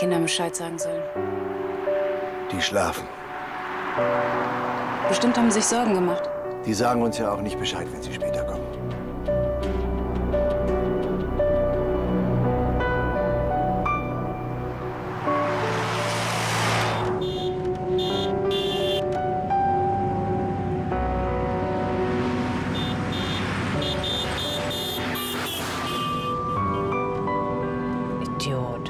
Kindern Bescheid sagen sollen? Die schlafen. Bestimmt haben sie sich Sorgen gemacht. Die sagen uns ja auch nicht Bescheid, wenn sie später kommen. Idiot.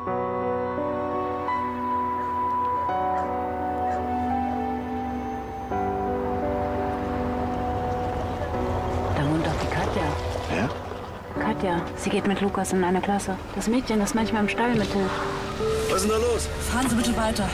Da wohnt doch die Katja. Ja? Katja, sie geht mit Lukas in eine Klasse. Das Mädchen, das manchmal im Stall mithilft. Was ist denn da los? Fahren Sie bitte weiter.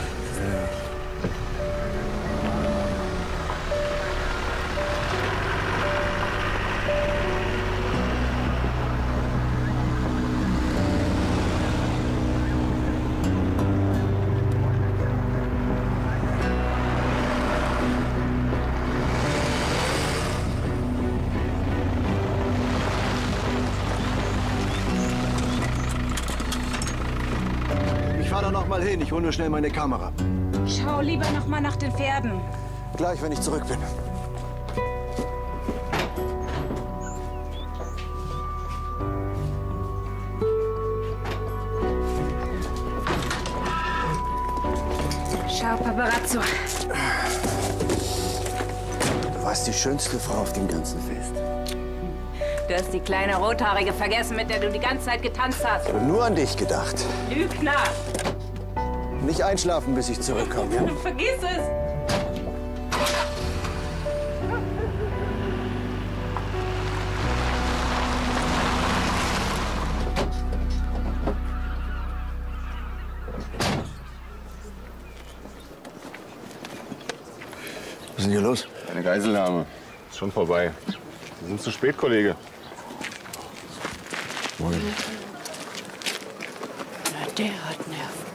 Ich fahr da noch mal hin. Ich hole nur schnell meine Kamera. Schau lieber noch mal nach den Pferden. Gleich, wenn ich zurück bin. Schau, Paparazzo. Du warst die schönste Frau auf dem ganzen Fest. Du hast die kleine Rothaarige vergessen, mit der du die ganze Zeit getanzt hast. Ich habe nur an dich gedacht. Lügner! Nicht einschlafen, bis ich zurückkomme, ja? Vergiss es! Was ist denn hier los? Eine Geiselnahme. Ist schon vorbei. Wir sind zu spät, Kollege. Moin. Na, der hat Nerven.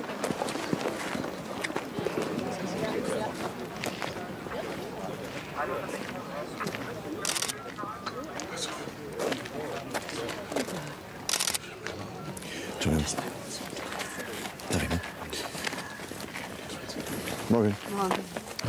Entschuldigung. Darf ich mal? Morgen. Morgen.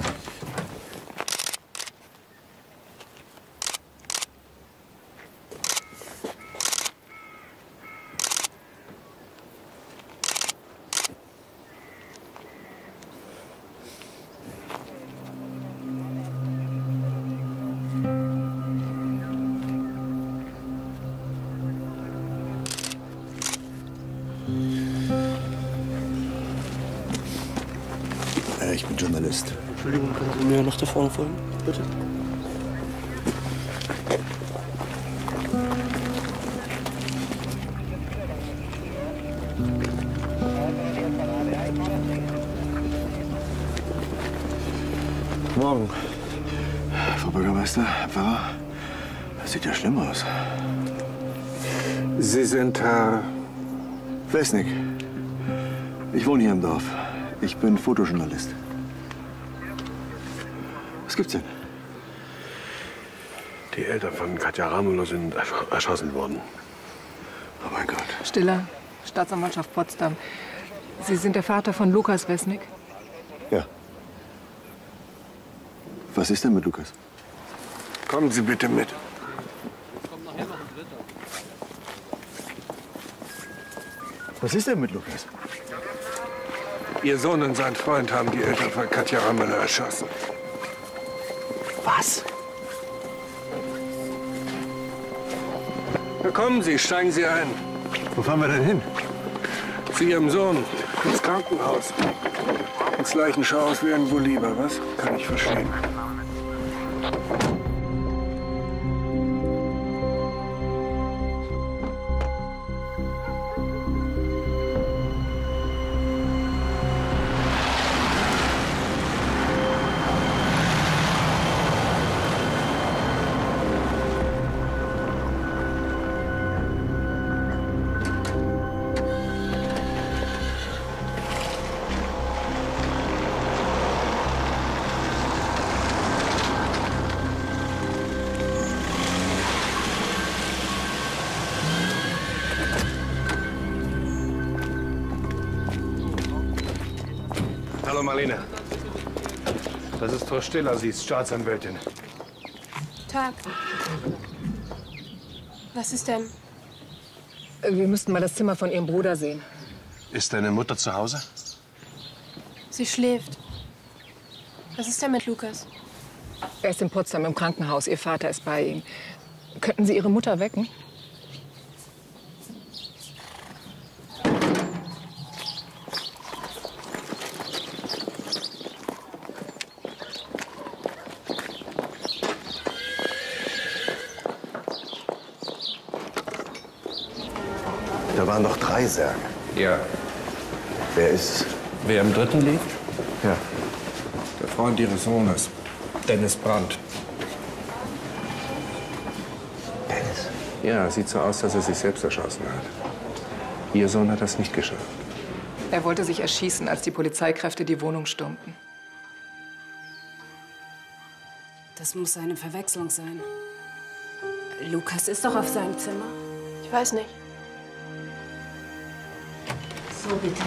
Ich bin Journalist. Entschuldigung, können Sie mir nach da vorne folgen, bitte? Morgen. Frau Bürgermeister, Herr Pfarrer, das sieht ja schlimm aus. Sie sind Herr... Wesnig. Ich wohne hier im Dorf. Ich bin Fotojournalist. Was gibt's denn? Die Eltern von Katja Ramelow sind erschossen worden. Oh mein Gott. Stiller, Staatsanwaltschaft Potsdam. Sie sind der Vater von Lukas Wesnig? Ja. Was ist denn mit Lukas? Kommen Sie bitte mit. Was ist denn mit Lukas? Ihr Sohn und sein Freund haben die Eltern von Katja Ramelow erschossen. Was? Na kommen Sie, steigen Sie ein. Wo fahren wir denn hin? Zu Ihrem Sohn, ins Krankenhaus. Ins Leichenschauhaus wären wohl lieber, was? Kann ich verstehen. Hallo, Marlene. Das ist Frau Stiller, sie ist Staatsanwältin. Tag. Was ist denn? Wir müssten mal das Zimmer von Ihrem Bruder sehen. Ist deine Mutter zu Hause? Sie schläft. Was ist denn mit Lukas? Er ist in Potsdam im Krankenhaus. Ihr Vater ist bei ihm. Könnten Sie Ihre Mutter wecken? Da waren doch 3 Särge. Ja. Wer ist es? Wer im dritten liegt? Ja. Der Freund ihres Sohnes, Dennis Brandt. Dennis? Ja, sieht so aus, dass er sich selbst erschossen hat. Ihr Sohn hat das nicht geschafft. Er wollte sich erschießen, als die Polizeikräfte die Wohnung stürmten. Das muss eine Verwechslung sein. Lukas ist doch auf seinem Zimmer. Ich weiß nicht. So, bitte.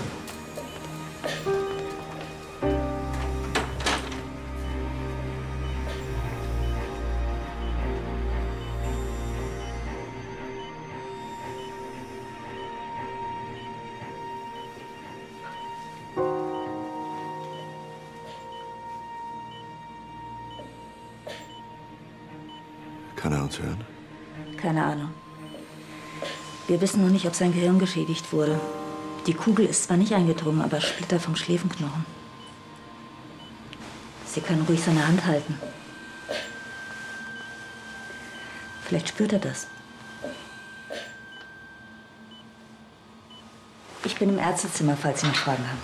Kann er uns hören? Keine Ahnung. Wir wissen noch nicht, ob sein Gehirn geschädigt wurde. Die Kugel ist zwar nicht eingedrungen, aber Splitter vom Schläfenknochen. Sie können ruhig seine Hand halten. Vielleicht spürt er das. Ich bin im Ärztezimmer, falls Sie noch Fragen haben.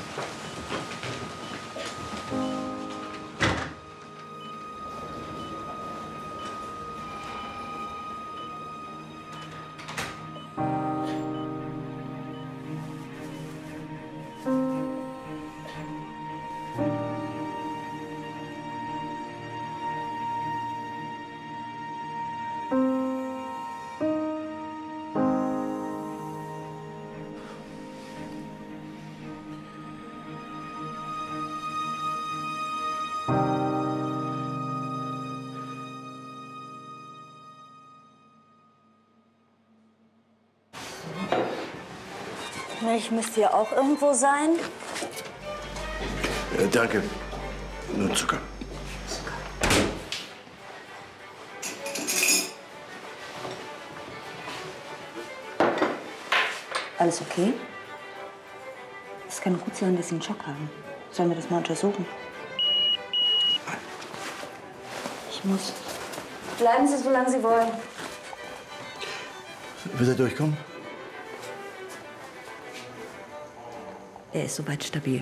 Milch müsste ja auch irgendwo sein. Danke. Nur Zucker. Alles okay? Es kann gut sein, dass Sie einen Schock haben. Sollen wir das mal untersuchen? Ich muss. Bleiben Sie, solange Sie wollen. Wird er durchkommen? Er ist soweit stabil.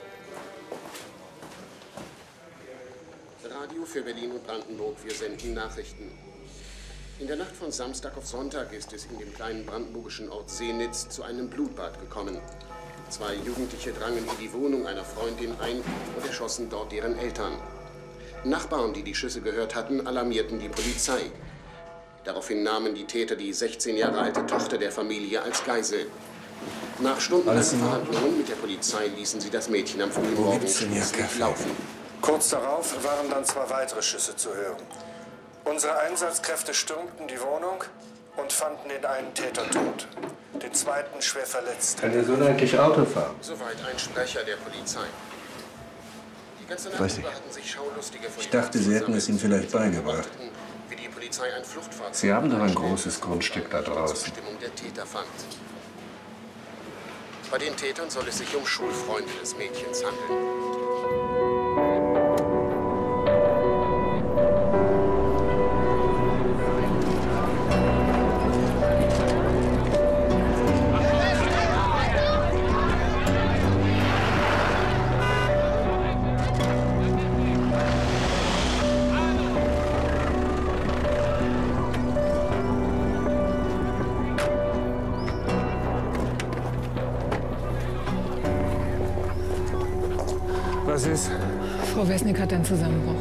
Radio für Berlin und Brandenburg. Wir senden Nachrichten. In der Nacht von Samstag auf Sonntag ist es in dem kleinen brandenburgischen Ort Senitz zu einem Blutbad gekommen. 2 Jugendliche drangen in die Wohnung einer Freundin ein und erschossen dort deren Eltern. Nachbarn, die die Schüsse gehört hatten, alarmierten die Polizei. Daraufhin nahmen die Täter die 16 Jahre alte Tochter der Familie als Geisel. Nach stundenlangen Verhandlungen mit der Polizei ließen sie das Mädchen am frühen Morgen schließlich laufen. Kurz darauf waren dann 2 weitere Schüsse zu hören. Unsere Einsatzkräfte stürmten die Wohnung und fanden den einen Täter tot, den zweiten schwer verletzt. Kann der Sohn eigentlich Auto fahren? Soweit ein Sprecher der Polizei. Die ganze Nacht über hatten sich Schaulustige von Ich dachte, Sie hätten es ihm vielleicht beigebracht. wie die Polizei ein Fluchtfahrzeug Sie haben doch ein großes Grundstück da draußen. Zustimmung der Täter fand. Bei den Tätern soll es sich um Schulfreunde des Mädchens handeln. Was ist? Frau Wesnick hat einen Zusammenbruch.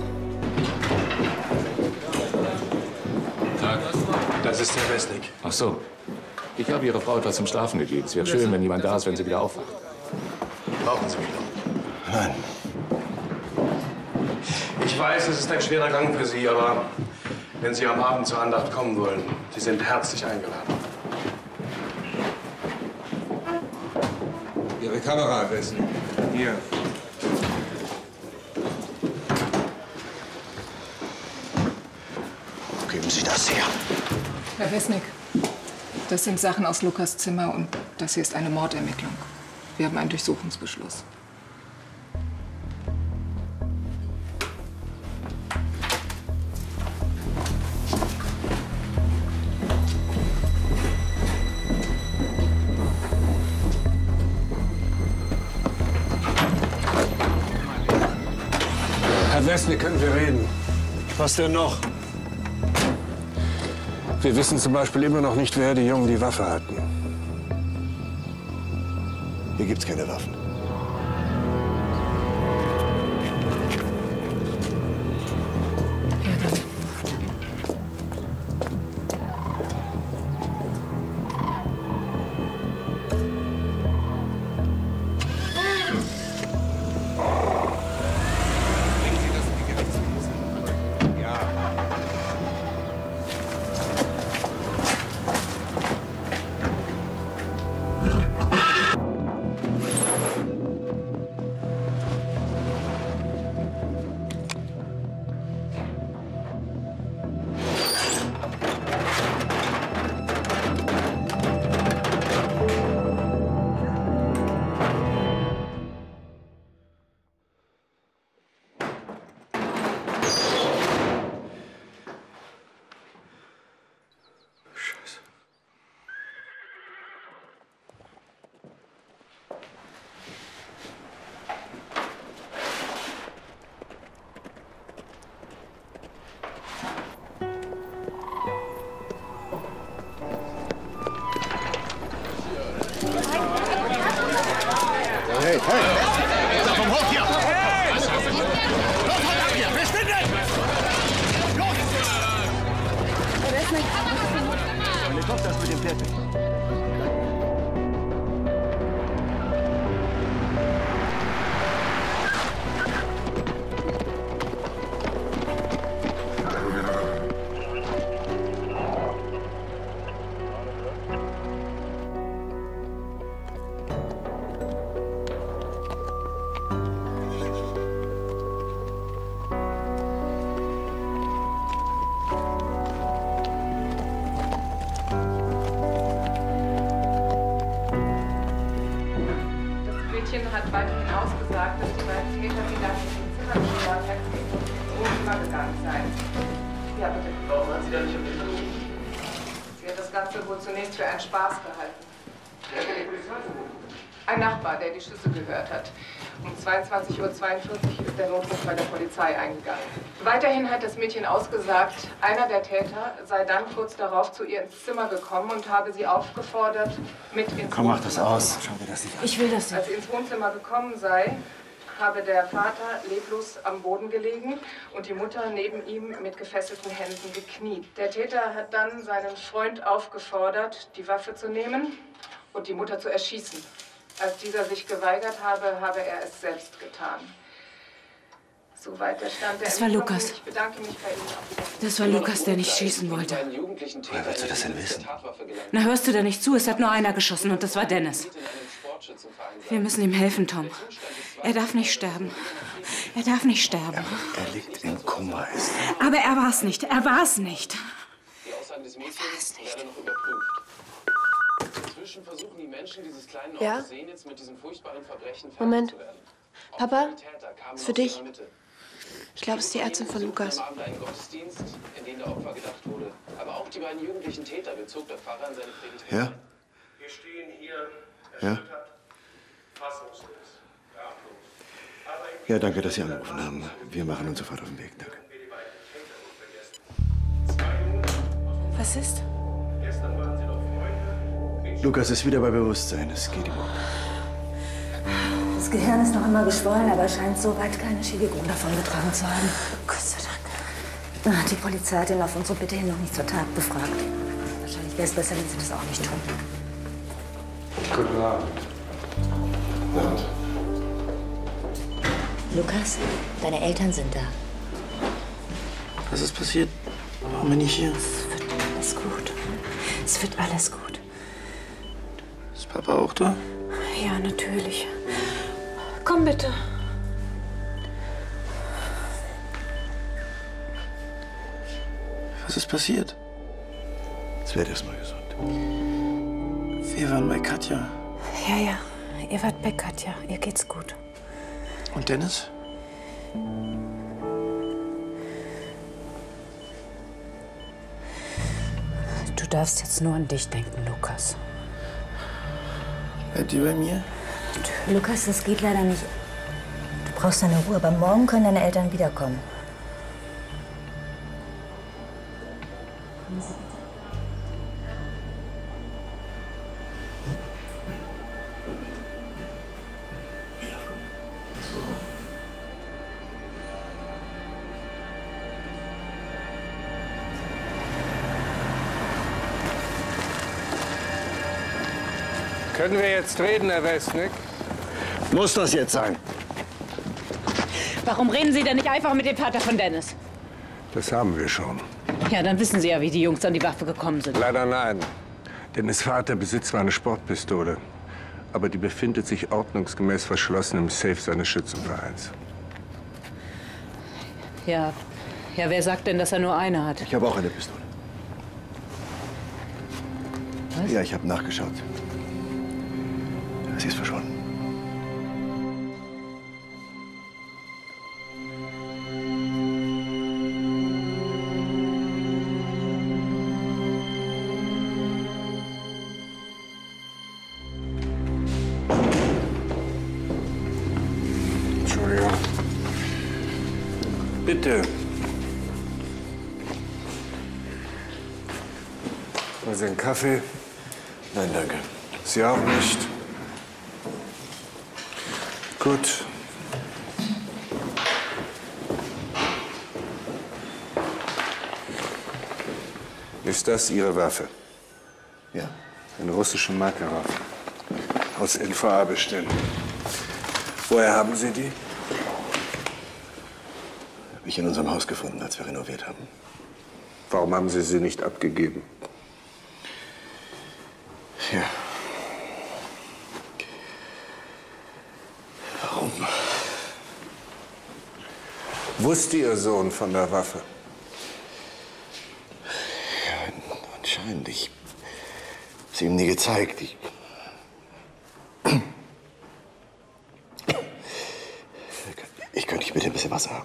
Tag. Das ist Herr Wesnick. Ach so. Ich habe Ihrer Frau etwas zum Schlafen gegeben. Es wäre schön, wenn jemand da ist, wenn sie wieder aufwacht. Brauchen Sie mich noch? Nein. Ich weiß, es ist ein schwerer Gang für Sie, aber wenn Sie am Abend zur Andacht kommen wollen, Sie sind herzlich eingeladen. Ihre Kameraadressen. Hier. Geben Sie das her. Herr Wesnick, das sind Sachen aus Lukas Zimmer und das hier ist eine Mordermittlung. Wir haben einen Durchsuchungsbeschluss. Herr Wesnick, können wir reden? Was denn noch? Wir wissen zum Beispiel immer noch nicht, wer die Jungen die Waffe hatten. Hier gibt's keine Waffen. Hey, hey! Da vom Hof hier! Hey! Los, haut ab hier! Verschwindet! Los! Meine Tochter ist mit dem fertig. Hat weiterhin ausgesagt, dass die beiden Täter wieder in den Zimmer gesperrt hätten und ins Wohnzimmer gegangen seien. Ja, bitte. Warum hat sie da nicht um Hilfe gerufen? Sie hat das Ganze wohl zunächst für einen Spaß gehalten. Wer hat denn die Polizei gerufen? Ein Nachbar, der die Schüsse gehört hat. Um 22:42 Uhr ist der Notruf bei der Polizei eingegangen. Weiterhin hat das Mädchen ausgesagt, einer der Täter sei dann kurz darauf zu ihr ins Zimmer gekommen und habe sie aufgefordert, mit ins Komm, mach das Wohnzimmer aus. Schau dir das nicht an. Ich will das nicht. Als sie ins Wohnzimmer gekommen sei, habe der Vater leblos am Boden gelegen und die Mutter neben ihm mit gefesselten Händen gekniet. Der Täter hat dann seinen Freund aufgefordert, die Waffe zu nehmen und die Mutter zu erschießen. Als dieser sich geweigert habe, habe er es selbst getan. Soweit der Stand der Das war Ermittlungen. Lukas. Ich bedanke mich bei Ihnen. Auf Wiedersehen. Das war Lukas, der nicht schießen wollte. Woher willst du das denn wissen? Na, hörst du da nicht zu? Es hat nur einer geschossen und das war Dennis. Wir müssen ihm helfen, Tom. Er darf nicht sterben. Er darf nicht sterben. Er liegt im Koma, ist er. Aber er war's nicht. Er war's nicht. Die Aussagen des Mädchens werden noch überprüft. Inzwischen versuchen die Menschen dieses kleinen Ortes Senitz mit diesen furchtbaren Verbrechen fertig zu werden. Papa, ist für dich. Ich glaube, es ist die Ärztin von Lukas. Am Abend einen Gottesdienst, in den der Opfer gedacht wurde. Aber auch die beiden jugendlichen Täter bezog der Pfarrer in seine Predigt. Ja? Wir stehen hier Ja? fassungslos. Ja, danke, dass Sie angerufen haben. Wir machen uns sofort auf den Weg. Danke. Was ist? Lukas ist wieder bei Bewusstsein. Es geht ihm gut. Das Gehirn ist noch immer geschwollen, aber scheint soweit keine Schädigung davongetragen zu haben. Gott sei Dank. Die Polizei hat ihn auf unsere Bitte hin noch nicht zur Tat befragt. Wahrscheinlich wäre es besser, wenn sie das auch nicht tun. Guten Abend. Abend. Lukas, deine Eltern sind da. Was ist passiert? Warum bin ich hier? Es wird alles gut. Es wird alles gut. Ist Papa auch da? Ja, natürlich. Komm bitte. Was ist passiert? Jetzt werd erst mal gesund. Wir waren bei Katja. Ja, ja. Ihr wart bei Katja. Ihr geht's gut. Und Dennis? Du darfst jetzt nur an dich denken, Lukas. Bleibt ihr bei mir? Lukas, das geht leider nicht. Du brauchst deine Ruhe, aber morgen können deine Eltern wiederkommen. Können wir jetzt reden, Herr Westnick? Muss das jetzt sein? Warum reden Sie denn nicht einfach mit dem Vater von Dennis? Das haben wir schon. Ja, dann wissen Sie ja, wie die Jungs an die Waffe gekommen sind. Leider nein. Dennis Vater besitzt zwar eine Sportpistole, aber die befindet sich ordnungsgemäß verschlossen im Safe seines Schützenvereins. Ja, wer sagt denn, dass er nur eine hat? Ich habe auch eine Pistole. Was? Ja, ich habe nachgeschaut. Sie ist verschwunden. Entschuldigung. Bitte. Wollen Sie einen Kaffee? Nein, danke. Sie auch nicht? Gut. Ist das Ihre Waffe? Ja. Eine russische Markerwaffe. Aus LVA-Beständen. Woher haben Sie die? Habe ich in unserem Haus gefunden, als wir renoviert haben. Warum haben Sie sie nicht abgegeben? Ja. Warum? Wusste Ihr Sohn von der Waffe? Ja, anscheinend. Ich habe sie ihm nie gezeigt. Ich könnte bitte ein bisschen Wasser haben.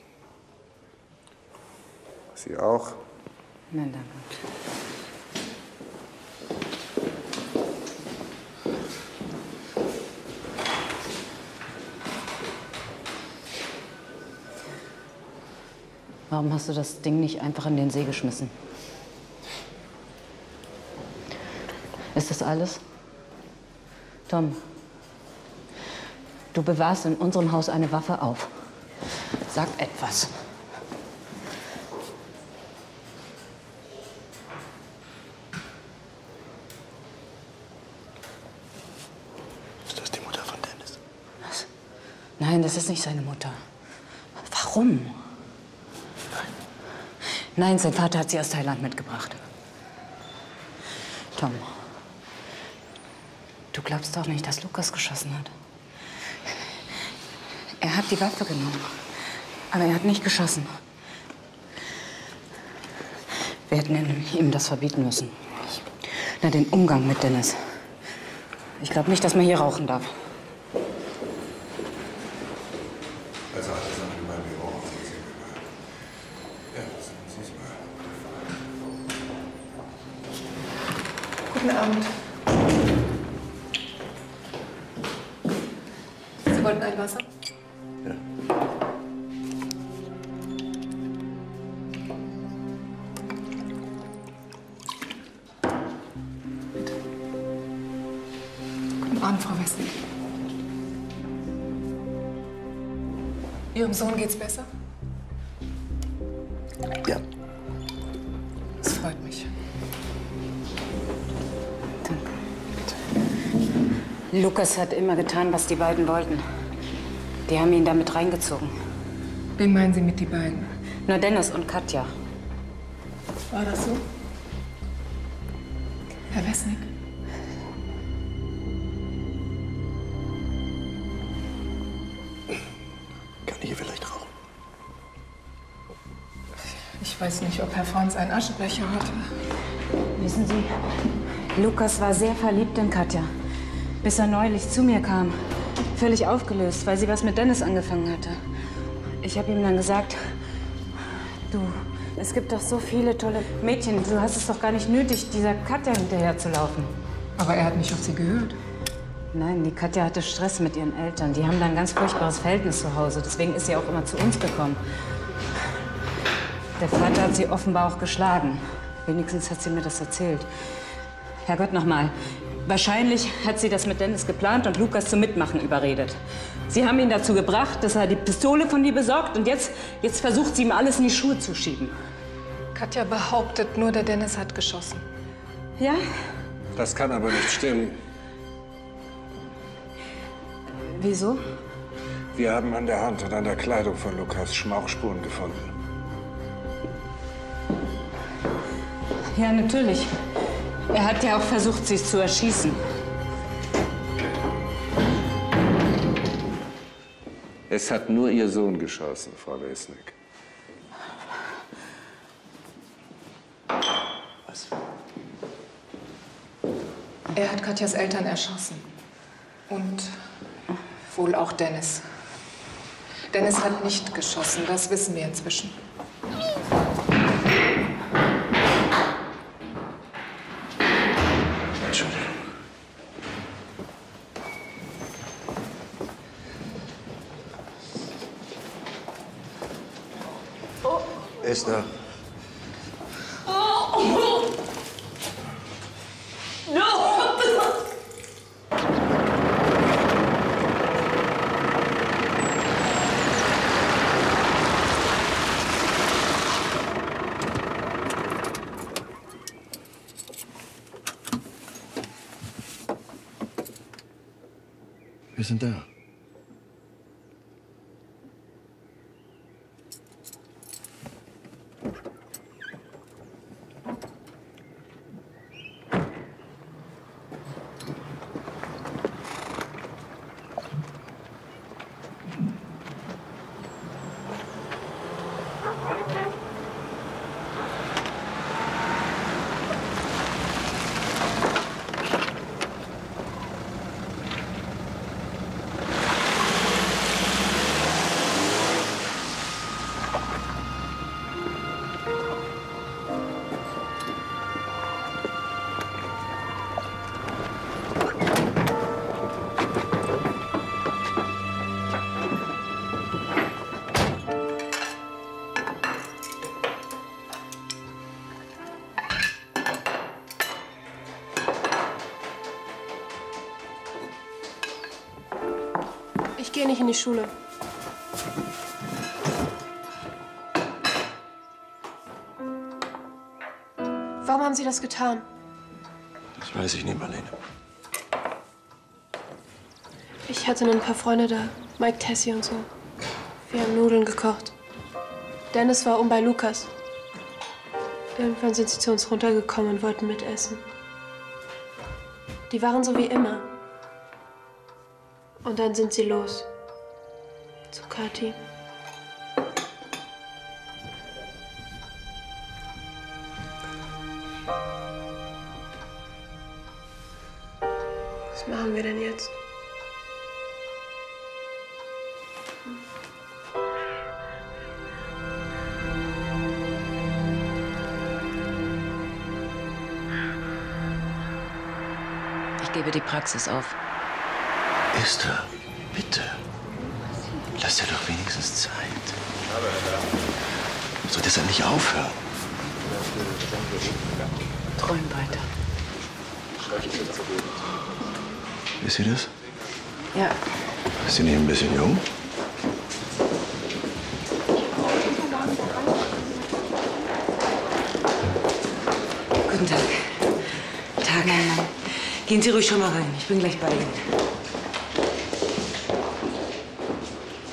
Sie auch? Nein, danke. Warum hast du das Ding nicht einfach in den See geschmissen? Ist das alles? Tom, du bewahrst in unserem Haus eine Waffe auf. Sag etwas. Ist das die Mutter von Dennis? Was? Nein, das ist nicht seine Mutter. Warum? Nein, sein Vater hat sie aus Thailand mitgebracht. Tom, du glaubst doch nicht, dass Lukas geschossen hat. Er hat die Waffe genommen, aber er hat nicht geschossen. Wir hätten ihm das verbieten müssen. Na, den Umgang mit Dennis. Ich glaube nicht, dass man hier rauchen darf. Also alles noch in meinem Büro. Ja, siehst mal. Guten Abend. Sie wollten ein Wasser? Ja. Bitte. Guten Abend, Frau Westnick. Ihrem Sohn geht's besser? Ja. Das freut mich. Lukas hat immer getan, was die beiden wollten. Die haben ihn damit reingezogen. Wen meinen Sie mit die beiden? Nur Dennis und Katja. War das so? Herr Wesnick? Kann ich hier vielleicht rauchen? Ich weiß nicht, ob Herr Franz einen Aschenbecher hatte. Wissen Sie, Lukas war sehr verliebt in Katja. Bis er neulich zu mir kam. Völlig aufgelöst, weil sie was mit Dennis angefangen hatte. Ich habe ihm dann gesagt, du, es gibt doch so viele tolle Mädchen. Du hast es doch gar nicht nötig, dieser Katja hinterher zu laufen. Aber er hat nicht auf sie gehört. Nein, die Katja hatte Stress mit ihren Eltern. Die haben da ein ganz furchtbares Verhältnis zu Hause. Deswegen ist sie auch immer zu uns gekommen. Der Vater hat sie offenbar auch geschlagen. Wenigstens hat sie mir das erzählt. Herrgott, nochmal. Wahrscheinlich hat sie das mit Dennis geplant und Lukas zum Mitmachen überredet. Sie haben ihn dazu gebracht, dass er die Pistole von dir besorgt und jetzt versucht sie ihm alles in die Schuhe zu schieben. Katja behauptet, nur der Dennis hat geschossen. Ja? Das kann aber nicht stimmen. Wieso? Wir haben an der Hand und an der Kleidung von Lukas Schmauchspuren gefunden. Ja, natürlich. Er hat ja auch versucht, sie zu erschießen. Es hat nur Ihr Sohn geschossen, Frau Wesnick. Was? Er hat Katjas Eltern erschossen. Und wohl auch Dennis. Dennis hat nicht geschossen, das wissen wir inzwischen. Entschuldigung. Esther. Wir sind da. Ich gehe nicht in die Schule. Warum haben Sie das getan? Das weiß ich nicht, Marlene. Ich hatte ein paar Freunde da. Mike, Tessie und so. Wir haben Nudeln gekocht. Dennis war bei Lukas. Irgendwann sind sie zu uns runtergekommen und wollten mitessen. Die waren so wie immer. Und dann sind sie los. Zu Kathi. Was machen wir denn jetzt? Ich gebe die Praxis auf. Esther, bitte. Lass dir doch wenigstens Zeit. Soll deshalb nicht aufhören? Träum weiter. Wisst ihr das? Ja. Ist sie nicht ein bisschen jung? Guten Tag. Tag. Nein. Gehen Sie ruhig schon mal rein. Ich bin gleich bei Ihnen.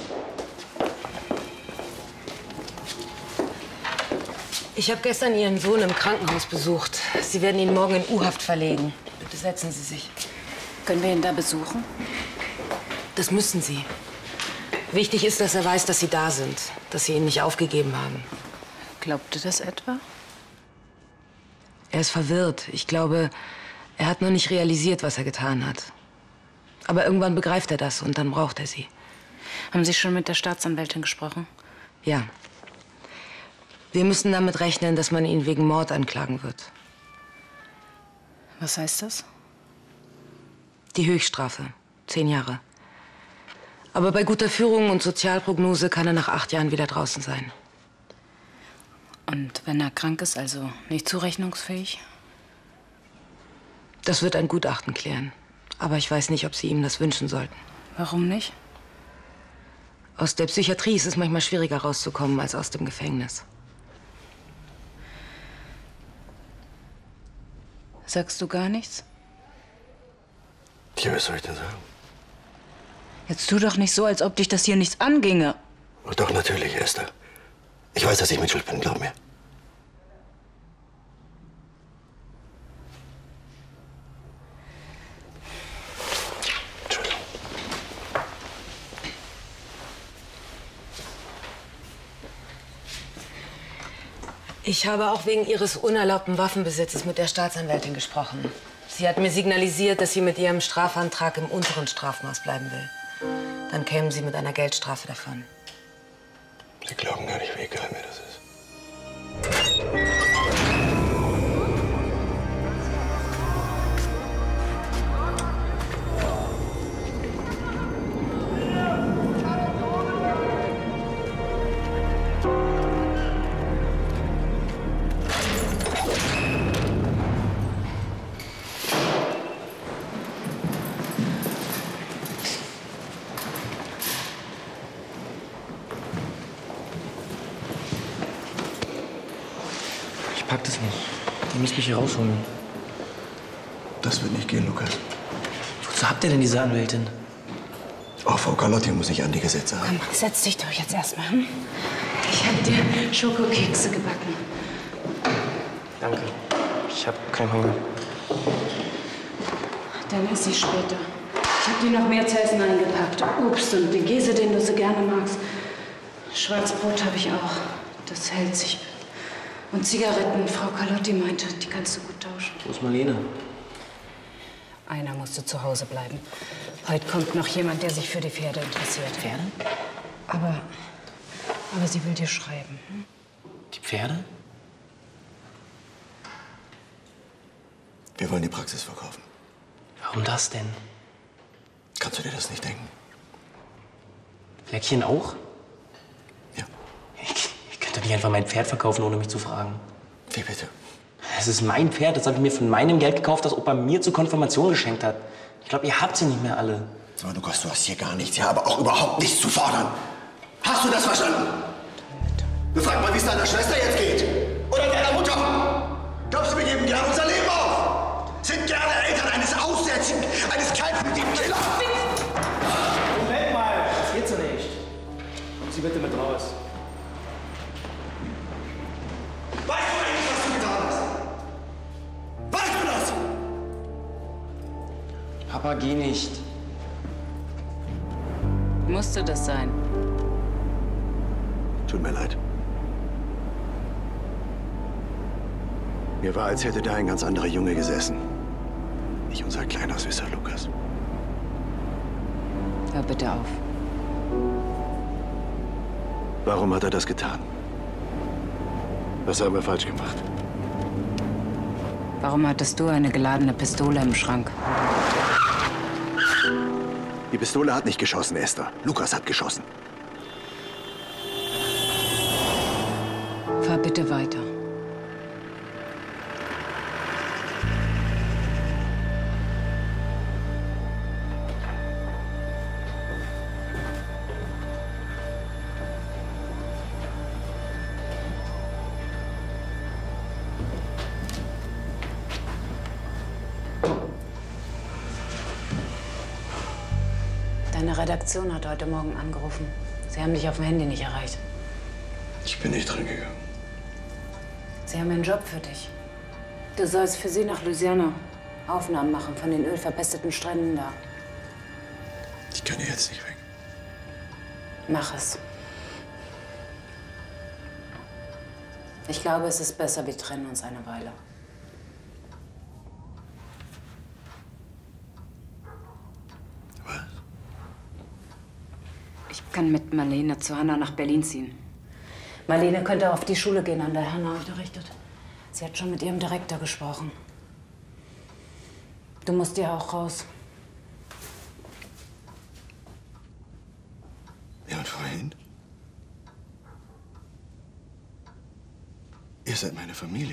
Ich habe gestern Ihren Sohn im Krankenhaus besucht. Sie werden ihn morgen in U-Haft verlegen. Bitte setzen Sie sich. Können wir ihn da besuchen? Das müssen Sie. Wichtig ist, dass er weiß, dass Sie da sind. Dass Sie ihn nicht aufgegeben haben. Glaubt ihr das etwa? Er ist verwirrt. Ich glaube, er hat noch nicht realisiert, was er getan hat. Aber irgendwann begreift er das und dann braucht er Sie. Haben Sie schon mit der Staatsanwältin gesprochen? Ja. Wir müssen damit rechnen, dass man ihn wegen Mord anklagen wird. Was heißt das? Die Höchststrafe. 10 Jahre. Aber bei guter Führung und Sozialprognose kann er nach 8 Jahren wieder draußen sein. Und wenn er krank ist, also nicht zurechnungsfähig? Das wird ein Gutachten klären. Aber ich weiß nicht, ob Sie ihm das wünschen sollten. Warum nicht? Aus der Psychiatrie ist es manchmal schwieriger rauszukommen als aus dem Gefängnis. Sagst du gar nichts? Ja, was soll ich denn sagen? Jetzt tu doch nicht so, als ob dich das hier nichts anginge. Oh, doch, natürlich, Esther. Ich weiß, dass ich mit Schuld bin, glaub mir. Entschuldigung. Ich habe auch wegen Ihres unerlaubten Waffenbesitzes mit der Staatsanwältin gesprochen. Sie hat mir signalisiert, dass sie mit ihrem Strafantrag im unteren Strafmaß bleiben will. Dann kämen Sie mit einer Geldstrafe davon. Sie glauben gar nicht, wie egal mir das ist. Ich pack das nicht. Ihr müsst mich hier rausholen. Das wird nicht gehen, Lukas. Wozu habt ihr denn diese Anwältin? Auch Frau Carlotti muss sich an die Gesetze halten. Komm, setz dich doch jetzt erstmal. Hm? Ich habe dir Schokokekse gebacken. Danke. Ich habe keinen Hunger. Dann esse ich später. Ich habe dir noch mehr zu essen eingepackt. Obst und den Käse, den du so gerne magst. Schwarzbrot habe ich auch. Das hält sich. Und Zigaretten. Frau Carlotti meinte, die kannst du gut tauschen. Wo ist Marlene? Einer musste zu Hause bleiben. Heute kommt noch jemand, der sich für die Pferde interessiert. Pferde? Aber sie will dir schreiben. Hm? Die Pferde? Wir wollen die Praxis verkaufen. Warum das denn? Kannst du dir das nicht denken? Fleckchen auch? Ja. Ich könnte nicht einfach mein Pferd verkaufen, ohne mich zu fragen. Wie bitte? Es ist mein Pferd, das habe ich mir von meinem Geld gekauft, das Opa mir zur Konfirmation geschenkt hat. Ich glaube, ihr habt sie nicht mehr alle. Aber Lukas, du hast hier gar nichts, ja, aber auch überhaupt nichts zu fordern. Hast du das verstanden? Du frag mal, wie es deiner Schwester jetzt geht. Oder deiner Mutter. Glaubst du, wir geben gerne unser Leben auf? Sind gerne Eltern eines Aussätzigen, eines kaltblütigen Killers. Moment mal, das geht so nicht. Kommen Sie bitte mit raus. Weißt du eigentlich, was du getan hast? Weißt du das? Papa, geh nicht. Musste das sein? Tut mir leid. Mir war, als hätte da ein ganz anderer Junge gesessen. Nicht unser kleiner, süßer Lukas. Hör bitte auf. Warum hat er das getan? Was haben wir falsch gemacht? Warum hattest du eine geladene Pistole im Schrank? Die Pistole hat nicht geschossen, Esther. Lukas hat geschossen. Fahr bitte weiter. Deine Redaktion hat heute Morgen angerufen. Sie haben dich auf dem Handy nicht erreicht. Ich bin nicht dran gegangen. Sie haben einen Job für dich. Du sollst für sie nach Louisiana Aufnahmen machen von den ölverpesteten Stränden da. Ich kann hier jetzt nicht weg. Mach es. Ich glaube, es ist besser, wir trennen uns eine Weile. Was? Ich kann mit Marlene zu Hanna nach Berlin ziehen. Marlene könnte auf die Schule gehen, an der Hanna unterrichtet. Sie hat schon mit ihrem Direktor gesprochen. Du musst ja auch raus. Ja, und wohin? Ihr seid meine Familie.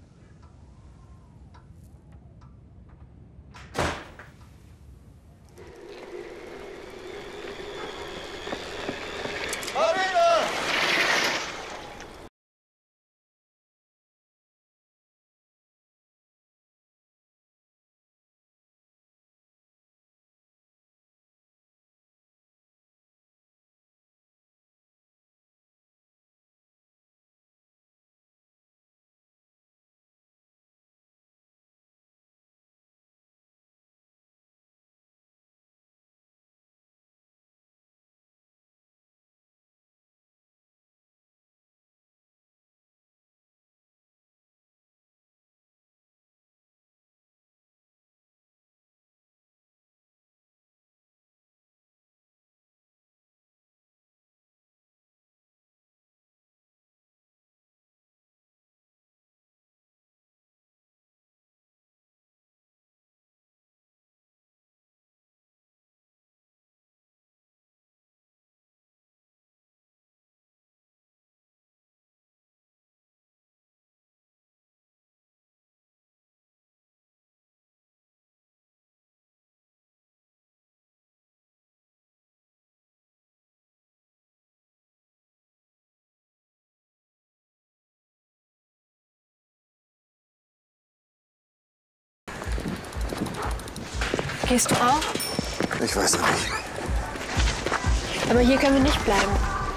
Gehst du auch? Ich weiß noch nicht. Aber hier können wir nicht bleiben.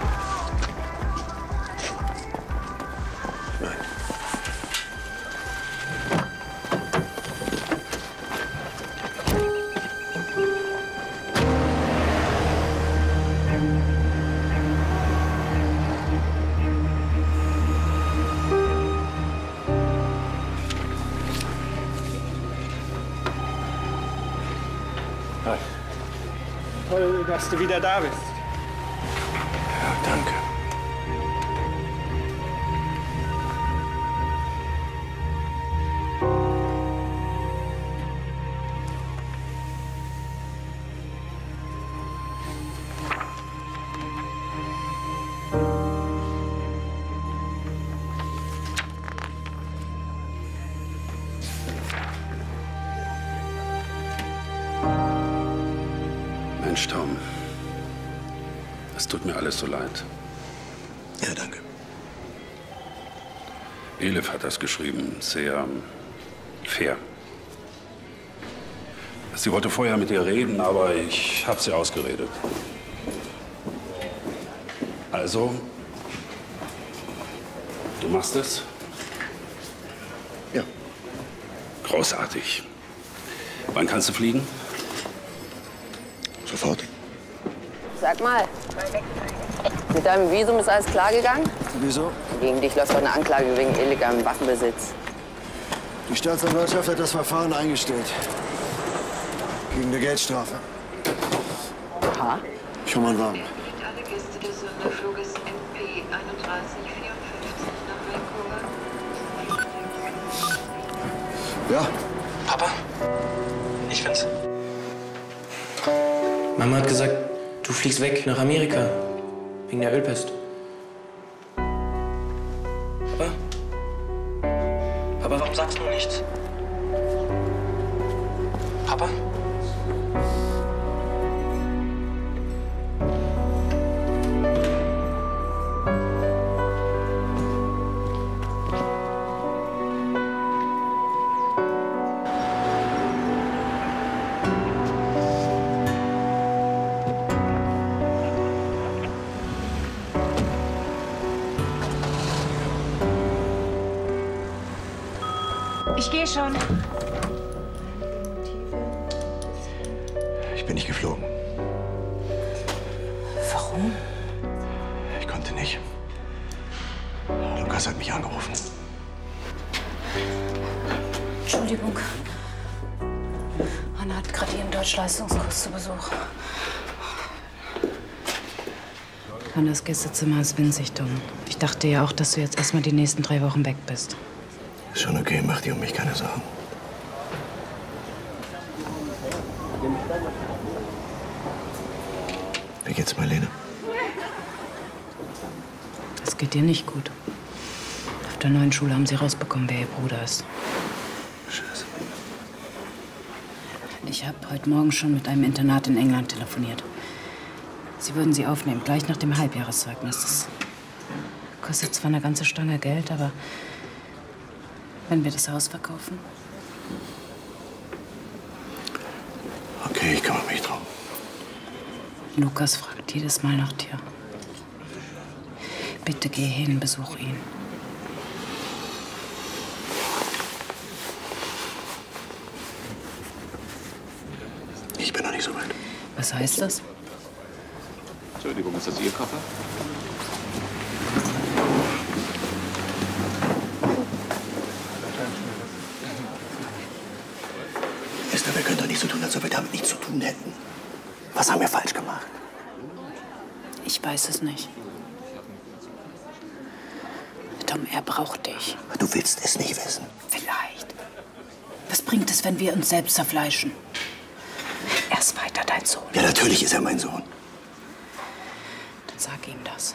Nein. Toll, dass du wieder da bist. Ja, danke. Mensch, Tom. Es tut mir alles so leid. Ja, danke. Elif hat das geschrieben. Sehr fair. Sie wollte vorher mit dir reden, aber ich habe sie ausgeredet. Also, du machst es? Ja. Großartig. Wann kannst du fliegen? Sofort. Sag mal, mit deinem Visum ist alles klar gegangen? Wieso? Gegen dich läuft doch eine Anklage wegen illegalem Waffenbesitz. Die Staatsanwaltschaft hat das Verfahren eingestellt. Gegen eine Geldstrafe. Aha. Schon mal warm. Alle Gäste des Sonderfluges MP 3154 nach Vancouver. Ja? Papa? Ich bin's. Mama hat gesagt, du fliegst weg nach Amerika. Wegen der Ölpest. Papa? Papa, warum sagst du nichts? Papa? Ich gehe schon. Ich bin nicht geflogen. Warum? Ich konnte nicht. Lukas hat mich angerufen. Entschuldigung. Anna hat gerade ihren Deutschleistungskurs zu Besuch. Annas Gästezimmer ist winzig, Tom. Ich dachte ja auch, dass du jetzt erstmal die nächsten 3 Wochen weg bist. Ist schon okay, mach dir um mich keine Sorgen. Wie geht's Marlene? Es geht dir nicht gut. Auf der neuen Schule haben sie rausbekommen, wer ihr Bruder ist. Scheiße. Ich habe heute Morgen schon mit einem Internat in England telefoniert. Sie würden sie aufnehmen, gleich nach dem Halbjahreszeugnis. Das kostet zwar eine ganze Stange Geld, aber wenn wir das Haus verkaufen. Okay, ich kümmere mich drum. Lukas fragt jedes Mal nach dir. Bitte geh hin, besuch ihn. Ich bin noch nicht so weit. Was heißt das? Entschuldigung, ist das Ihr Koffer? Esther, wir können doch nicht so tun, als ob wir damit nichts zu tun hätten. Was haben wir falsch gemacht? Ich weiß es nicht. Tom, er braucht dich. Du willst es nicht wissen. Vielleicht. Was bringt es, wenn wir uns selbst zerfleischen? Er ist weiter dein Sohn. Ja, natürlich ist er mein Sohn. Dann sag ihm das.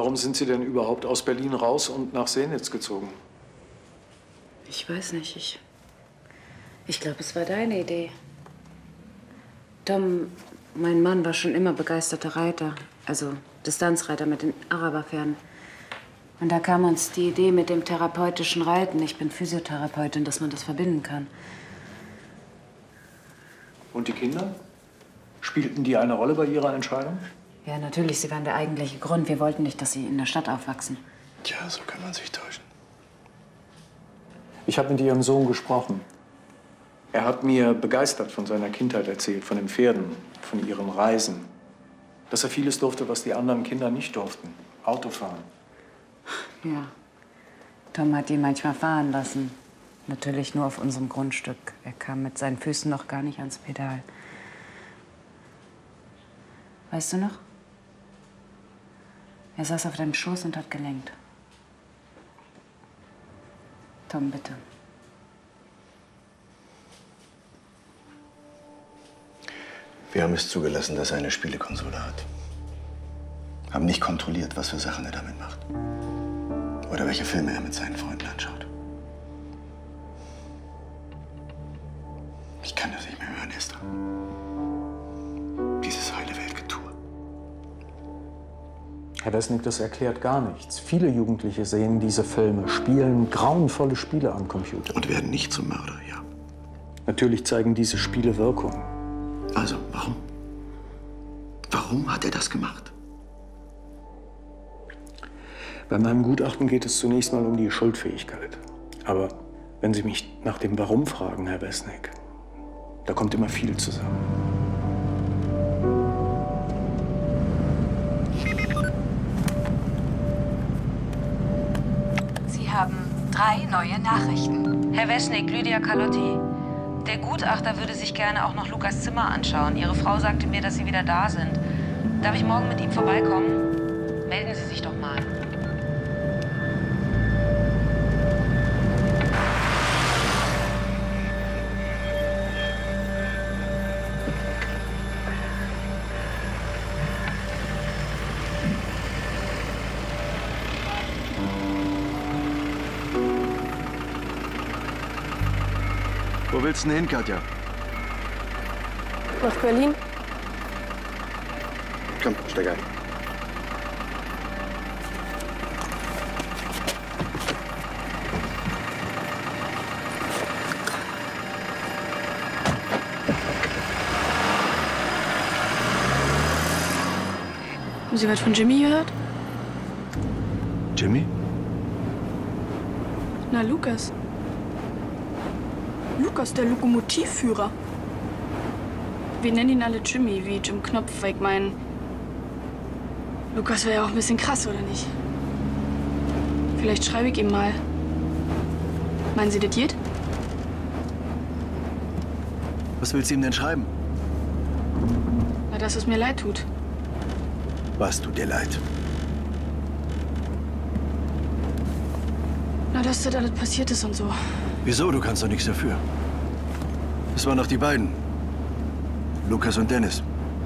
Warum sind Sie denn überhaupt aus Berlin raus und nach Senitz gezogen? Ich weiß nicht. Ich glaube, es war deine Idee. Tom, mein Mann, war schon immer begeisterter Reiter. Also Distanzreiter mit den Araberpferden. Und da kam uns die Idee mit dem therapeutischen Reiten. Ich bin Physiotherapeutin, dass man das verbinden kann. Und die Kinder? Spielten die eine Rolle bei Ihrer Entscheidung? Ja, natürlich. Sie waren der eigentliche Grund. Wir wollten nicht, dass sie in der Stadt aufwachsen. Tja, so kann man sich täuschen. Ich habe mit Ihrem Sohn gesprochen. Er hat mir begeistert von seiner Kindheit erzählt, von den Pferden, von ihren Reisen. Dass er vieles durfte, was die anderen Kinder nicht durften. Autofahren. Ja. Tom hat ihn manchmal fahren lassen. Natürlich nur auf unserem Grundstück. Er kam mit seinen Füßen noch gar nicht ans Pedal. Weißt du noch? Er saß auf deinem Schoß und hat gelenkt. Tom, bitte. Wir haben es zugelassen, dass er eine Spielekonsole hat. Haben nicht kontrolliert, was für Sachen er damit macht. Oder welche Filme er mit seinen Freunden anschaut. Ich kann das nicht mehr hören, Esther. Dieses heile Weltgetue. Herr Wesnick, das erklärt gar nichts. Viele Jugendliche sehen diese Filme, spielen grauenvolle Spiele am Computer. Und werden nicht zum Mörder, ja. Natürlich zeigen diese Spiele Wirkung. Also, warum? Warum hat er das gemacht? Bei meinem Gutachten geht es zunächst mal um die Schuldfähigkeit. Aber wenn Sie mich nach dem Warum fragen, Herr Wesnick, da kommt immer viel zusammen. Sie haben 3 neue Nachrichten. Herr Wesnick, Lydia Carlotti. Der Gutachter würde sich gerne auch noch Lukas Zimmer anschauen. Ihre Frau sagte mir, dass Sie wieder da sind. Darf ich morgen mit ihm vorbeikommen? Melden Sie sich doch mal. Wo willst du denn hin, Katja? Nach Berlin? Komm, steig ein. Haben Sie was von Jimmy gehört? Jimmy? Na, Lukas. Lukas, der Lokomotivführer. Wir nennen ihn alle Jimmy, wie Jim Knopf, weil ich meine, Lukas wäre ja auch ein bisschen krass, oder nicht? Vielleicht schreibe ich ihm mal. Meinen Sie, das geht? Was willst du ihm denn schreiben? Na, dass es mir leid tut. Was tut dir leid? Na, dass das alles passiert ist und so. Wieso? Du kannst doch nichts dafür. Es waren doch die beiden. Lukas und Dennis.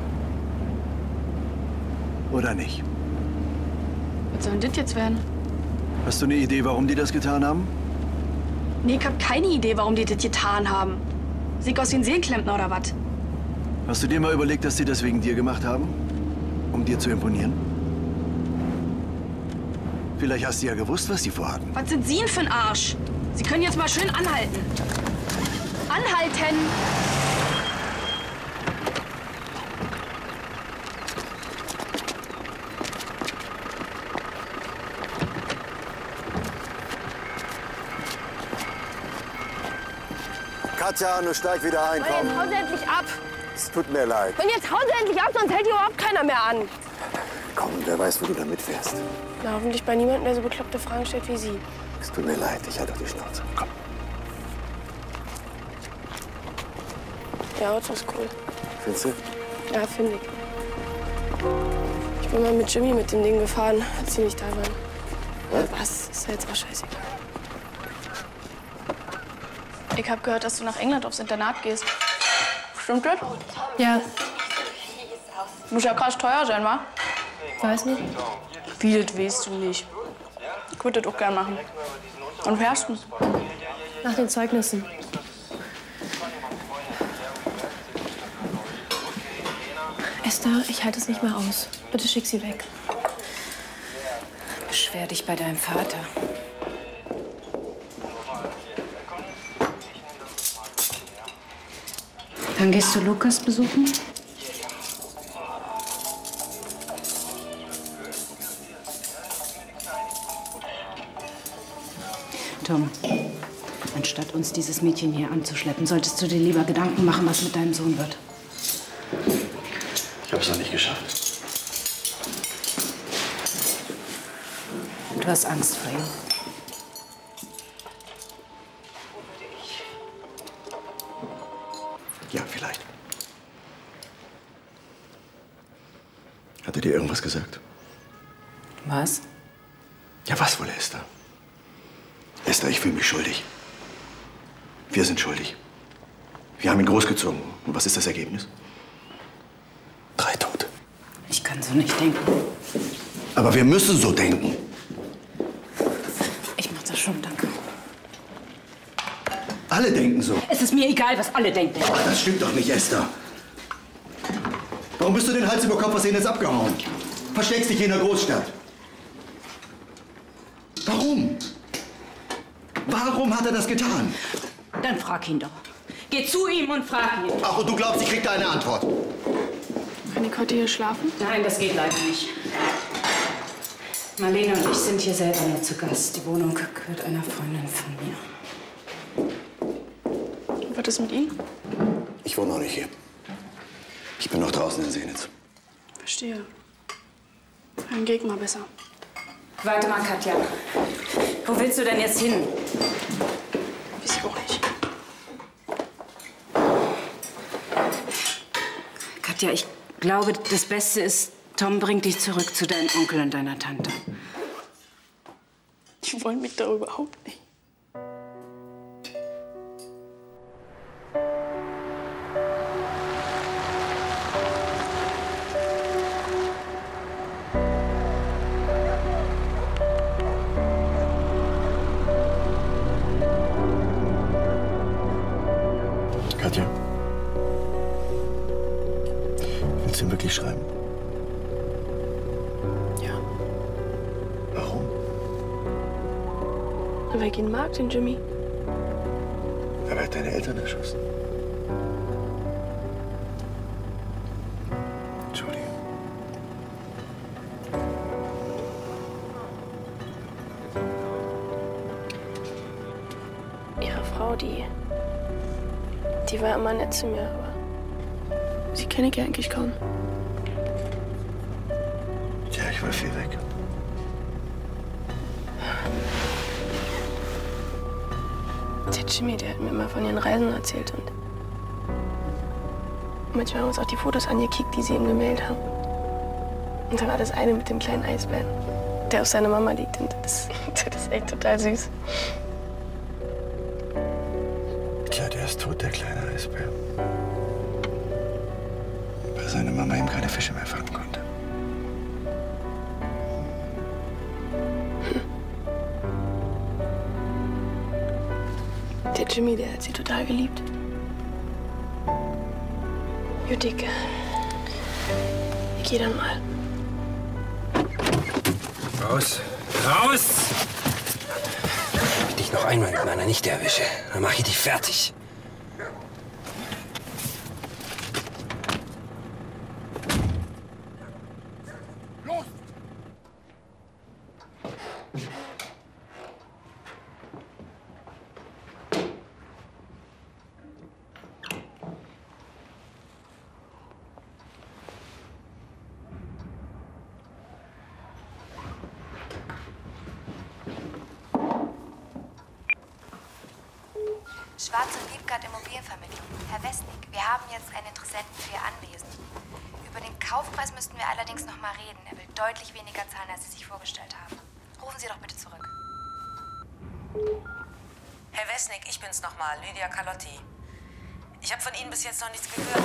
Oder nicht? Was soll denn das jetzt werden? Hast du eine Idee, warum die das getan haben? Nee, ich hab keine Idee, warum die das getan haben. Sieg aus den Seelenklempner oder was? Hast du dir mal überlegt, dass die das wegen dir gemacht haben? Um dir zu imponieren? Vielleicht hast du ja gewusst, was die vorhatten. Was sind Sie denn für ein Arsch? Sie können jetzt mal schön anhalten. Anhalten! Katja, nun steig wieder ein, komm. Jetzt hauen Sie endlich ab. Es tut mir leid. Und jetzt hauen Sie endlich ab, sonst hält hier überhaupt keiner mehr an. Komm, wer weiß, wo du da mitfährst. Na, hoffentlich bei niemandem, der so bekloppte Fragen stellt wie Sie. Es tut mir leid, ich halte auf die Schnauze. Komm. Der Auto ist cool. Findest du? Ja, finde ich. Ich bin mal mit Jimmy mit dem Ding gefahren, als Sie nicht da waren. Was? Ist ja jetzt auch scheißegal. Ich habe gehört, dass du nach England aufs Internat gehst. Stimmt das? Ja. Muss ja krass teuer sein, wa? Weiß nicht. Wie, das weißt du nicht. Ich würde das auch gern machen. Und fährst du? Nach den Zeugnissen. Esther, ich halte es nicht mehr aus. Bitte schick sie weg. Beschwer dich bei deinem Vater. Dann gehst du Lukas besuchen? Tom, anstatt uns dieses Mädchen hier anzuschleppen, solltest du dir lieber Gedanken machen, was mit deinem Sohn wird. Ich habe es noch nicht geschafft. Du hast Angst vor ihm. Ja, vielleicht. Hat er dir irgendwas gesagt? Was? Ja, was wohl, Esther? Esther, ich fühle mich schuldig. Wir sind schuldig. Wir haben ihn großgezogen. Und was ist das Ergebnis? 3 Tote. Ich kann so nicht denken. Aber wir müssen so denken. Ich mach das schon, danke. Alle denken so. Es ist mir egal, was alle denken. Ach, das stimmt doch nicht, Esther. Warum bist du den Hals über Kopf aus denen jetzt abgehauen? Versteckst dich hier in der Großstadt. Warum? Warum hat er das getan? Dann frag ihn doch. Geh zu ihm und frag ihn. Ach, und du glaubst, ich krieg da eine Antwort? Kann ich heute hier schlafen? Nein, das geht leider nicht. Marlene und ich sind hier selber nur zu Gast. Die Wohnung gehört einer Freundin von mir. Was ist mit ihm? Ich wohne auch nicht hier. Ich bin noch draußen in Senitz. Verstehe. Dann geh mal besser. Warte mal, Katja. Wo willst du denn jetzt hin? Weiß ich auch nicht. Katja, ich glaube, das Beste ist, Tom bringt dich zurück zu deinem Onkel und deiner Tante. Die wollen mich da überhaupt nicht. Katja, willst du ihm wirklich schreiben? Ja. Warum? Weil ich ihn mag, den Jimmy. Aber er hat deine Eltern erschossen. Entschuldige. Ihre Frau, die war immer nett zu mir, aber sie kenne ich ja eigentlich kaum. Ja, ich war viel weg. Der Jimmy, der hat mir immer von ihren Reisen erzählt und manchmal haben wir uns auch die Fotos angekickt, die sie ihm gemeldet haben. Und da war das eine mit dem kleinen Eisbären, der auf seiner Mama liegt und das ist echt total süß. Tja, der ist tot, der kleine Eisbär. Weil seine Mama ihm keine Fische mehr fangen konnte. Der Jimmy, der hat sie total geliebt. Jutik, ich geh dann mal. Raus! Raus! Wenn ich dich noch einmal mit meiner Nichte erwische, dann mache ich dich fertig. Schwarz und Liebgart Immobilienvermittlung. Herr Westnig, wir haben jetzt einen Interessenten für Ihr Anwesen. Über den Kaufpreis müssten wir allerdings noch mal reden. Er will deutlich weniger zahlen, als Sie sich vorgestellt haben. Rufen Sie doch bitte zurück. Herr Westnig, ich bin's nochmal, Lydia Carlotti. Ich habe von Ihnen bis jetzt noch nichts gehört.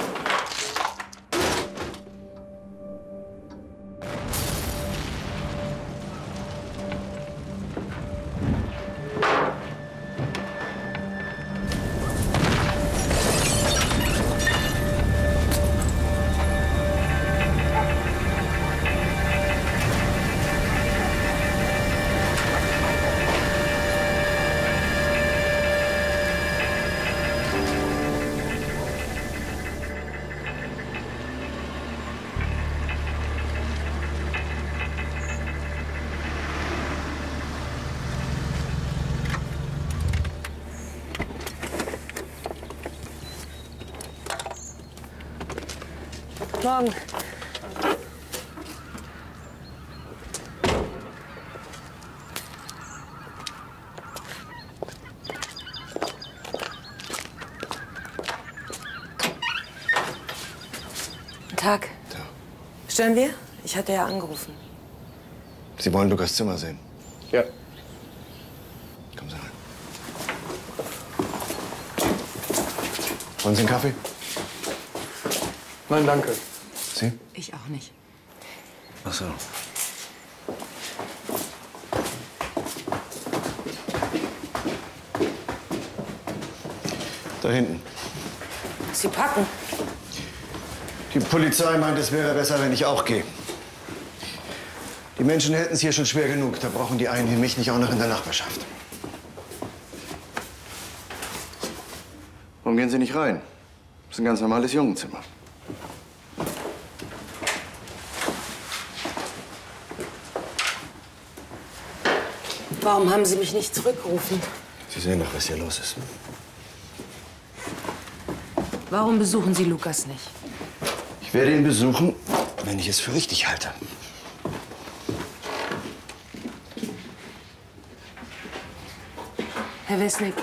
Morgen. Guten Tag. Stören wir? Ich hatte ja angerufen. Sie wollen Lukas Zimmer sehen? Ja. Kommen Sie rein. Wollen Sie einen Kaffee? Nein, danke. Sie? Ich auch nicht. Ach so. Da hinten. Sie packen. Die Polizei meint, es wäre besser, wenn ich auch gehe. Die Menschen hätten es hier schon schwer genug. Da brauchen die einen mich nicht auch noch in der Nachbarschaft. Warum gehen Sie nicht rein? Das ist ein ganz normales Jungenzimmer. Warum haben Sie mich nicht zurückgerufen? Sie sehen doch, was hier los ist. Warum besuchen Sie Lukas nicht? Ich werde ihn besuchen, wenn ich es für richtig halte. Herr Wesnick,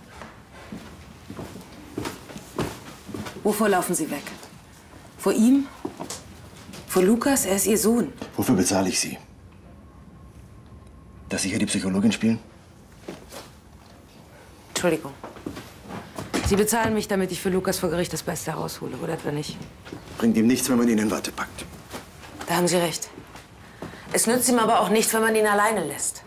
wovor laufen Sie weg? Vor ihm? Vor Lukas? Er ist Ihr Sohn. Wofür bezahle ich Sie? Dass Sie hier die Psychologin spielen? Entschuldigung. Sie bezahlen mich, damit ich für Lukas vor Gericht das Beste heraushole, oder etwa nicht? Bringt ihm nichts, wenn man ihn in Watte packt. Da haben Sie recht. Es nützt ihm aber auch nichts, wenn man ihn alleine lässt.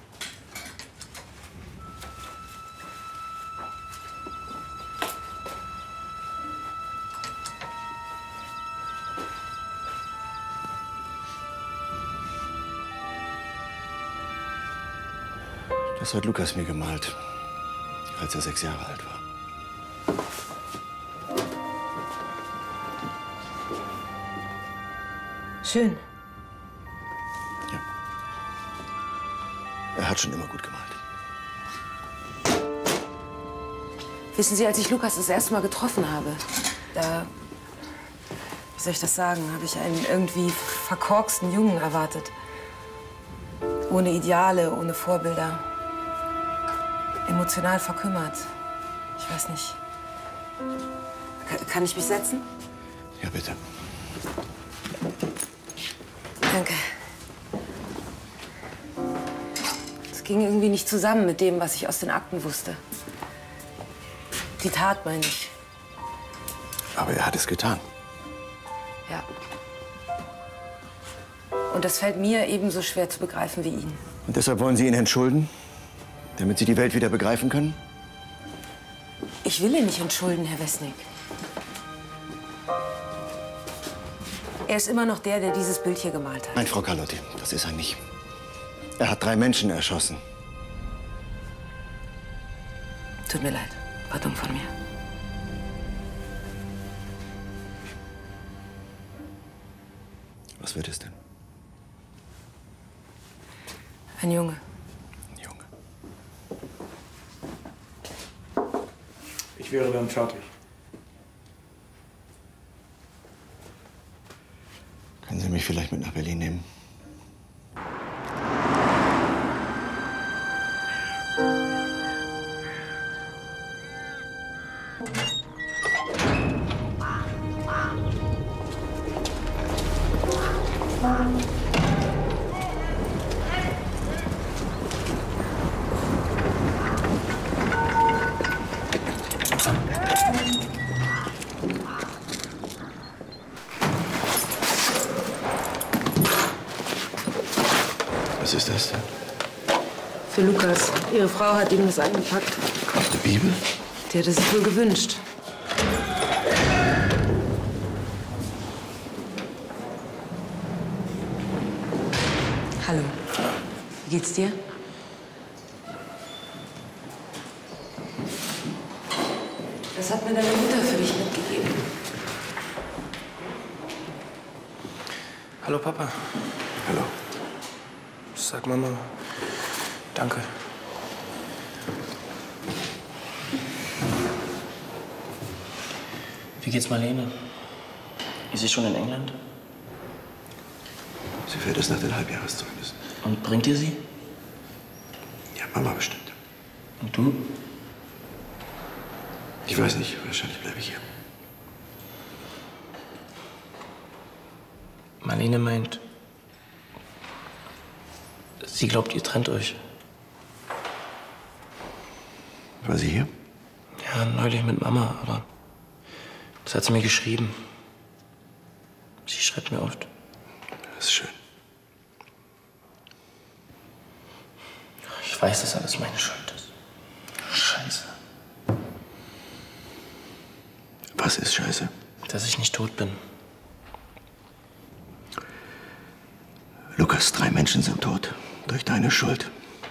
Das hat Lukas mir gemalt, als er 6 Jahre alt war. Schön. Ja. Er hat schon immer gut gemalt. Wissen Sie, als ich Lukas das erste Mal getroffen habe, da, wie soll ich das sagen, habe ich einen irgendwie verkorksten Jungen erwartet. Ohne Ideale, ohne Vorbilder. Emotional verkümmert. Ich weiß nicht. Kann ich mich setzen? Ja, bitte. Danke. Es ging irgendwie nicht zusammen mit dem, was ich aus den Akten wusste. Die Tat, meine ich. Aber er hat es getan. Ja. Und das fällt mir ebenso schwer zu begreifen wie Ihnen. Und deshalb wollen Sie ihn entschulden? Damit Sie die Welt wieder begreifen können? Ich will ihn nicht entschulden, Herr Wesnick. Er ist immer noch der, der dieses Bild hier gemalt hat. Nein, Frau Carlotti, das ist er nicht. Er hat 3 Menschen erschossen. Tut mir leid. War dumm von mir. Was wird es denn? Ein Junge. Ich wäre dann fertig. Können Sie mich vielleicht mit nach Berlin nehmen? Was ist das denn? Für Lukas. Ihre Frau hat ihm das eingepackt. Eine Bibel? Die hat es sich wohl gewünscht. Hallo. Wie geht's dir? Das hat mir deine Mutter für dich mitgegeben. Hallo, Papa. Hallo. Sag Mama, danke. Wie geht's Marlene? Ist sie schon in England? Sie fährt erst nach den Halbjahreszeugnissen. Und bringt ihr sie? Ja, Mama bestimmt. Und du? Ich weiß nicht, wahrscheinlich bleibe ich hier. Marlene meint, sie glaubt, ihr trennt euch. War sie hier? Ja, neulich mit Mama, aber das hat sie mir geschrieben. Sie schreibt mir oft. Das ist schön. Ich weiß, dass alles meine Schuld ist. Scheiße. Was ist Scheiße? Dass ich nicht tot bin. Lukas, 3 Menschen sind tot. Durch deine Schuld.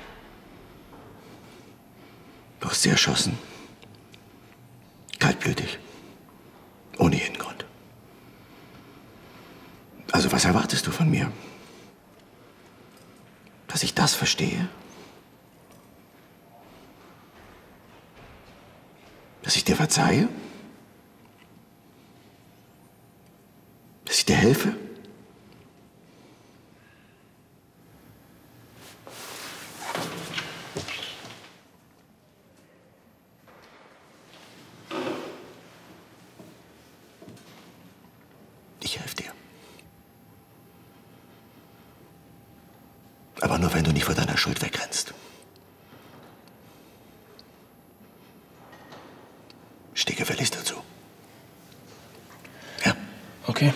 Du hast sie erschossen. Kaltblütig. Ohne jeden Grund. Also was erwartest du von mir? Dass ich das verstehe? Dass ich dir verzeihe? Dass ich dir helfe? Ich helfe dir. Aber nur, wenn du nicht vor deiner Schuld wegrennst. Steh gefälligst dazu. Ja? Okay.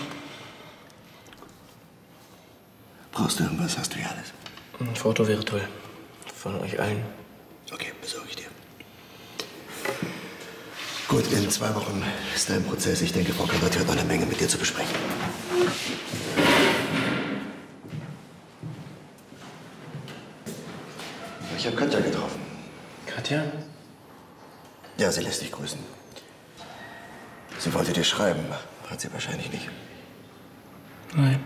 Brauchst du irgendwas? Hast du ja alles. Ein Foto wäre toll. Von euch allen. Okay, besorge ich dir. Gut, in 2 Wochen ist dein Prozess. Ich denke, Frau Kabat hat noch eine Menge mit dir zu besprechen. Ich habe Katja getroffen. Katja? Ja, sie lässt dich grüßen. Sie wollte dir schreiben. Hat sie wahrscheinlich nicht. Nein.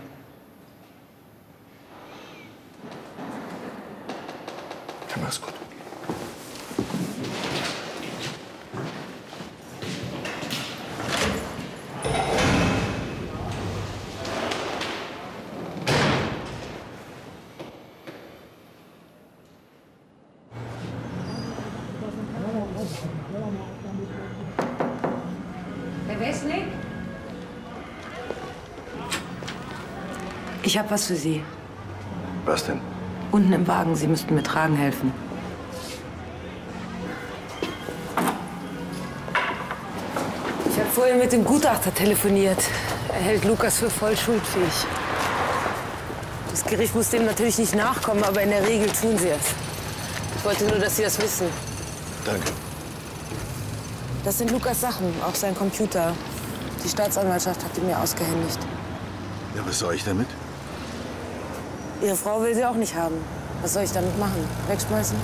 Ja, mach's gut. Herr Wesnick? Ich habe was für Sie. Was denn? Unten im Wagen. Sie müssten mir tragen helfen. Ich habe vorhin mit dem Gutachter telefoniert. Er hält Lukas für voll schuldfähig. Das Gericht muss dem natürlich nicht nachkommen, aber in der Regel tun sie es. Ich wollte nur, dass Sie das wissen. Danke. Das sind Lukas Sachen, auch sein Computer. Die Staatsanwaltschaft hat ihn mir ausgehändigt. Ja, was soll ich damit? Ihre Frau will sie auch nicht haben. Was soll ich damit machen? Wegschmeißen?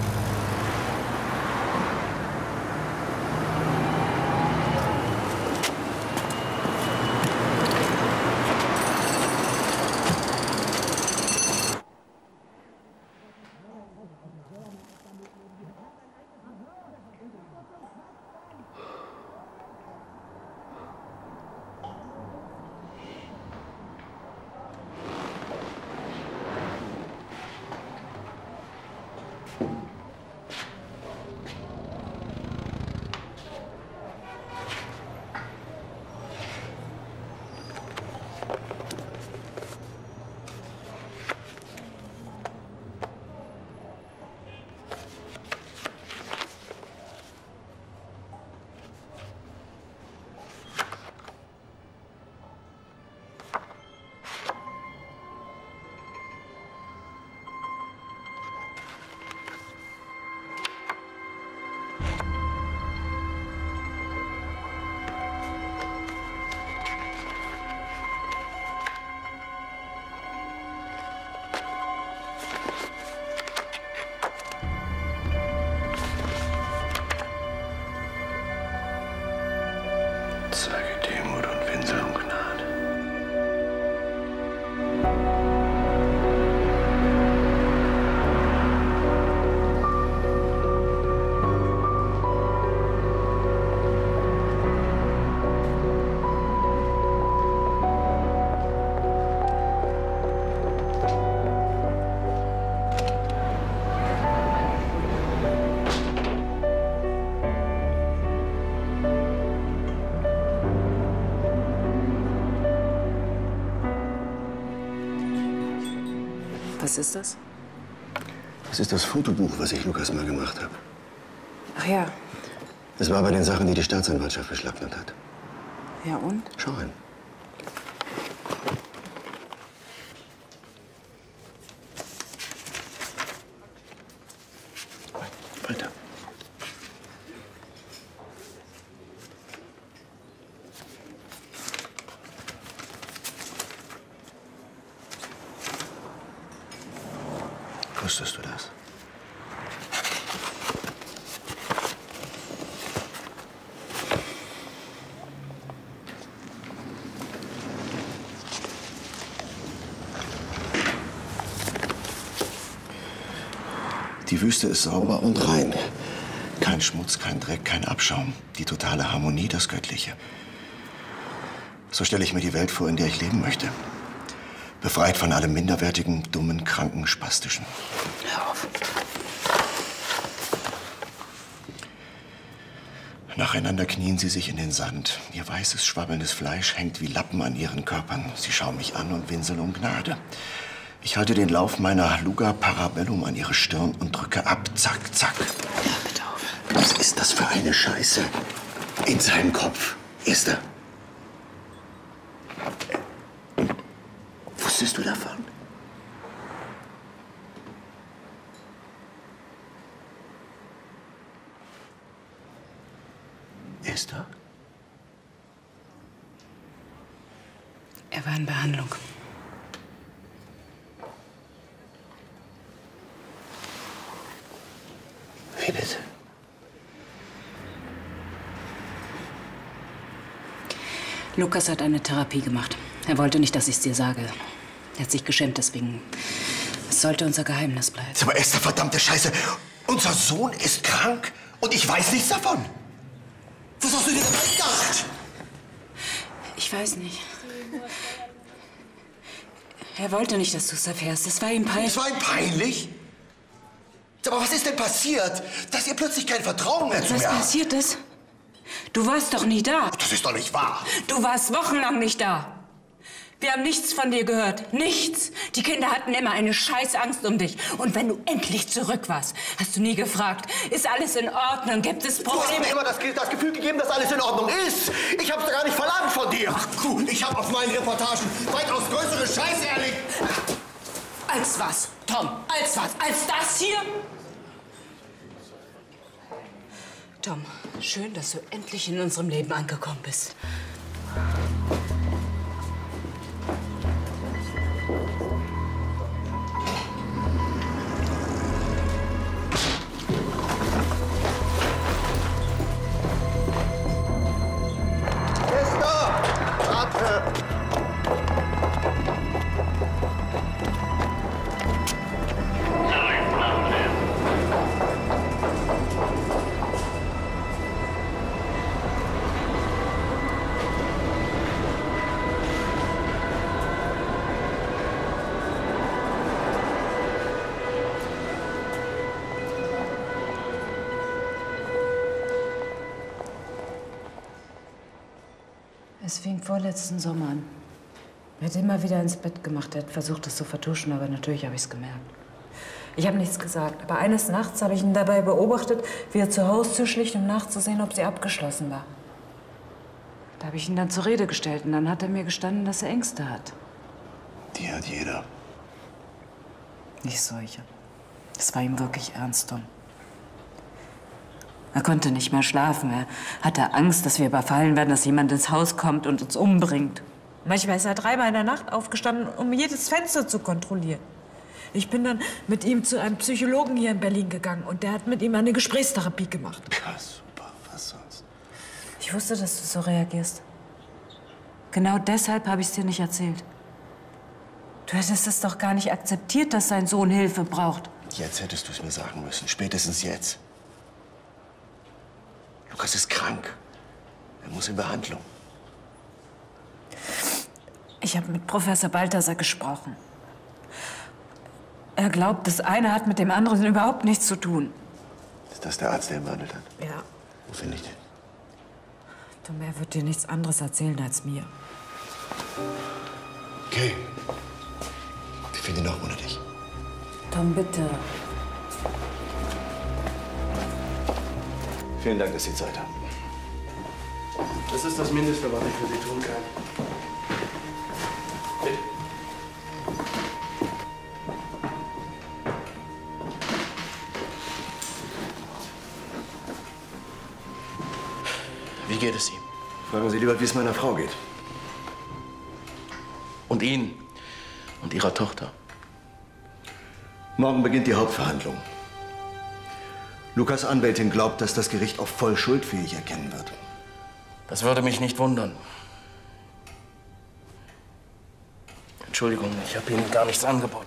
Was ist das? Das ist das Fotobuch, was ich Lukas mal gemacht habe. Ach ja. Das war bei den Sachen, die die Staatsanwaltschaft beschlagnahmt hat. Ja und? Schau hin. Weiter. Wusstest du das? Die Wüste ist sauber und rein. Kein Schmutz, kein Dreck, kein Abschaum. Die totale Harmonie, das Göttliche. So stelle ich mir die Welt vor, in der ich leben möchte. Befreit von allem Minderwertigen, Dummen, Kranken, Spastischen. Hör auf. Nacheinander knien sie sich in den Sand. Ihr weißes, schwabbelndes Fleisch hängt wie Lappen an ihren Körpern. Sie schauen mich an und winseln um Gnade. Ich halte den Lauf meiner Luga Parabellum an ihre Stirn und drücke ab. Zack, zack. Ja, bitte auf. Was ist das für eine Scheiße? In seinem Kopf. Esther. Wusstest du davon? Esther? Er war in Behandlung. Wie bitte? Lukas hat eine Therapie gemacht. Er wollte nicht, dass ich es dir sage. Er hat sich geschämt, deswegen. Es sollte unser Geheimnis bleiben. Aber Esther, verdammte Scheiße. Unser Sohn ist krank und ich weiß nichts davon. Was hast du dir dabei gedacht? Ich weiß nicht. Er wollte nicht, dass du es erfährst. Es war ihm peinlich. Es war ihm peinlich? Aber was ist denn passiert, dass ihr plötzlich kein Vertrauen mehr zu mir habt? Was passiert ist? Du warst doch nie da. Das ist doch nicht wahr. Du warst wochenlang nicht da. Wir haben nichts von dir gehört. Nichts. Die Kinder hatten immer eine Scheißangst um dich. Und wenn du endlich zurück warst, hast du nie gefragt, ist alles in Ordnung? Gibt es Probleme? Du hast mir immer das Gefühl gegeben, dass alles in Ordnung ist. Ich hab's doch gar nicht verlangt von dir. Ach gut, ich habe auf meinen Reportagen weitaus größere Scheiße erlebt. Als was, Tom? Als was? Als das hier? Tom, schön, dass du endlich in unserem Leben angekommen bist. Esther! Warte! Es fing vorletzten Sommer an. Er hat immer wieder ins Bett gemacht. Er hat versucht, das zu vertuschen, aber natürlich habe ich es gemerkt. Ich habe nichts gesagt, aber eines Nachts habe ich ihn dabei beobachtet, wie er zur Haustür schlich, um nachzusehen, ob sie abgeschlossen war. Da habe ich ihn dann zur Rede gestellt und dann hat er mir gestanden, dass er Ängste hat. Die hat jeder. Nicht solche. Das war ihm wirklich ernst, Tom. Er konnte nicht mehr schlafen. Er hatte Angst, dass wir überfallen werden, dass jemand ins Haus kommt und uns umbringt. Manchmal ist er 3-mal in der Nacht aufgestanden, um jedes Fenster zu kontrollieren. Ich bin dann mit ihm zu einem Psychologen hier in Berlin gegangen und der hat mit ihm eine Gesprächstherapie gemacht. Ja, super. Was sonst? Ich wusste, dass du so reagierst. Genau deshalb habe ich es dir nicht erzählt. Du hättest es doch gar nicht akzeptiert, dass sein Sohn Hilfe braucht. Jetzt hättest du es mir sagen müssen. Spätestens jetzt. Lukas ist krank. Er muss in Behandlung. Ich habe mit Professor Balthasar gesprochen. Er glaubt, das eine hat mit dem anderen überhaupt nichts zu tun. Ist das der Arzt, der ihn behandelt hat? Ja. Wo finde ich den? Tom, er wird dir nichts anderes erzählen als mir. Okay. Ich finde ihn auch ohne dich. Tom, bitte. Vielen Dank, dass Sie Zeit haben. Das ist das Mindeste, was ich für Sie tun kann. Bitte. Wie geht es ihm? Fragen Sie lieber, wie es meiner Frau geht. Und Ihnen? Und Ihrer Tochter? Morgen beginnt die Hauptverhandlung. Lukas' Anwältin glaubt, dass das Gericht auf voll schuldfähig erkennen wird. Das würde mich nicht wundern. Entschuldigung, ich habe Ihnen gar nichts angeboten.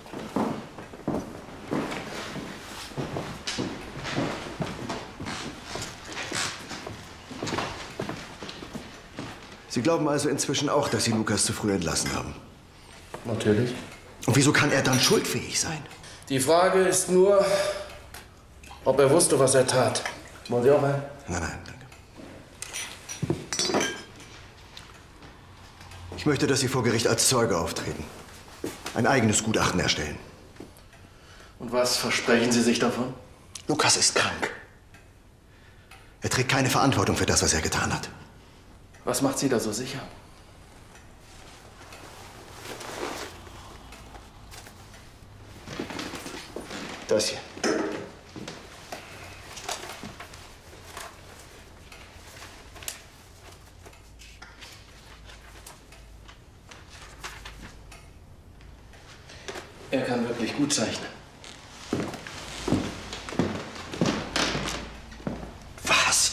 Sie glauben also inzwischen auch, dass Sie Lukas zu früh entlassen haben? Natürlich. Und wieso kann er dann schuldfähig sein? Die Frage ist nur, ob er wusste, was er tat. Wollen Sie auch ein? Nein, nein, danke. Ich möchte, dass Sie vor Gericht als Zeuge auftreten. Ein eigenes Gutachten erstellen. Und was versprechen Sie sich davon? Lukas ist krank. Er trägt keine Verantwortung für das, was er getan hat. Was macht Sie da so sicher? Das hier. Er kann wirklich gut zeichnen. Was?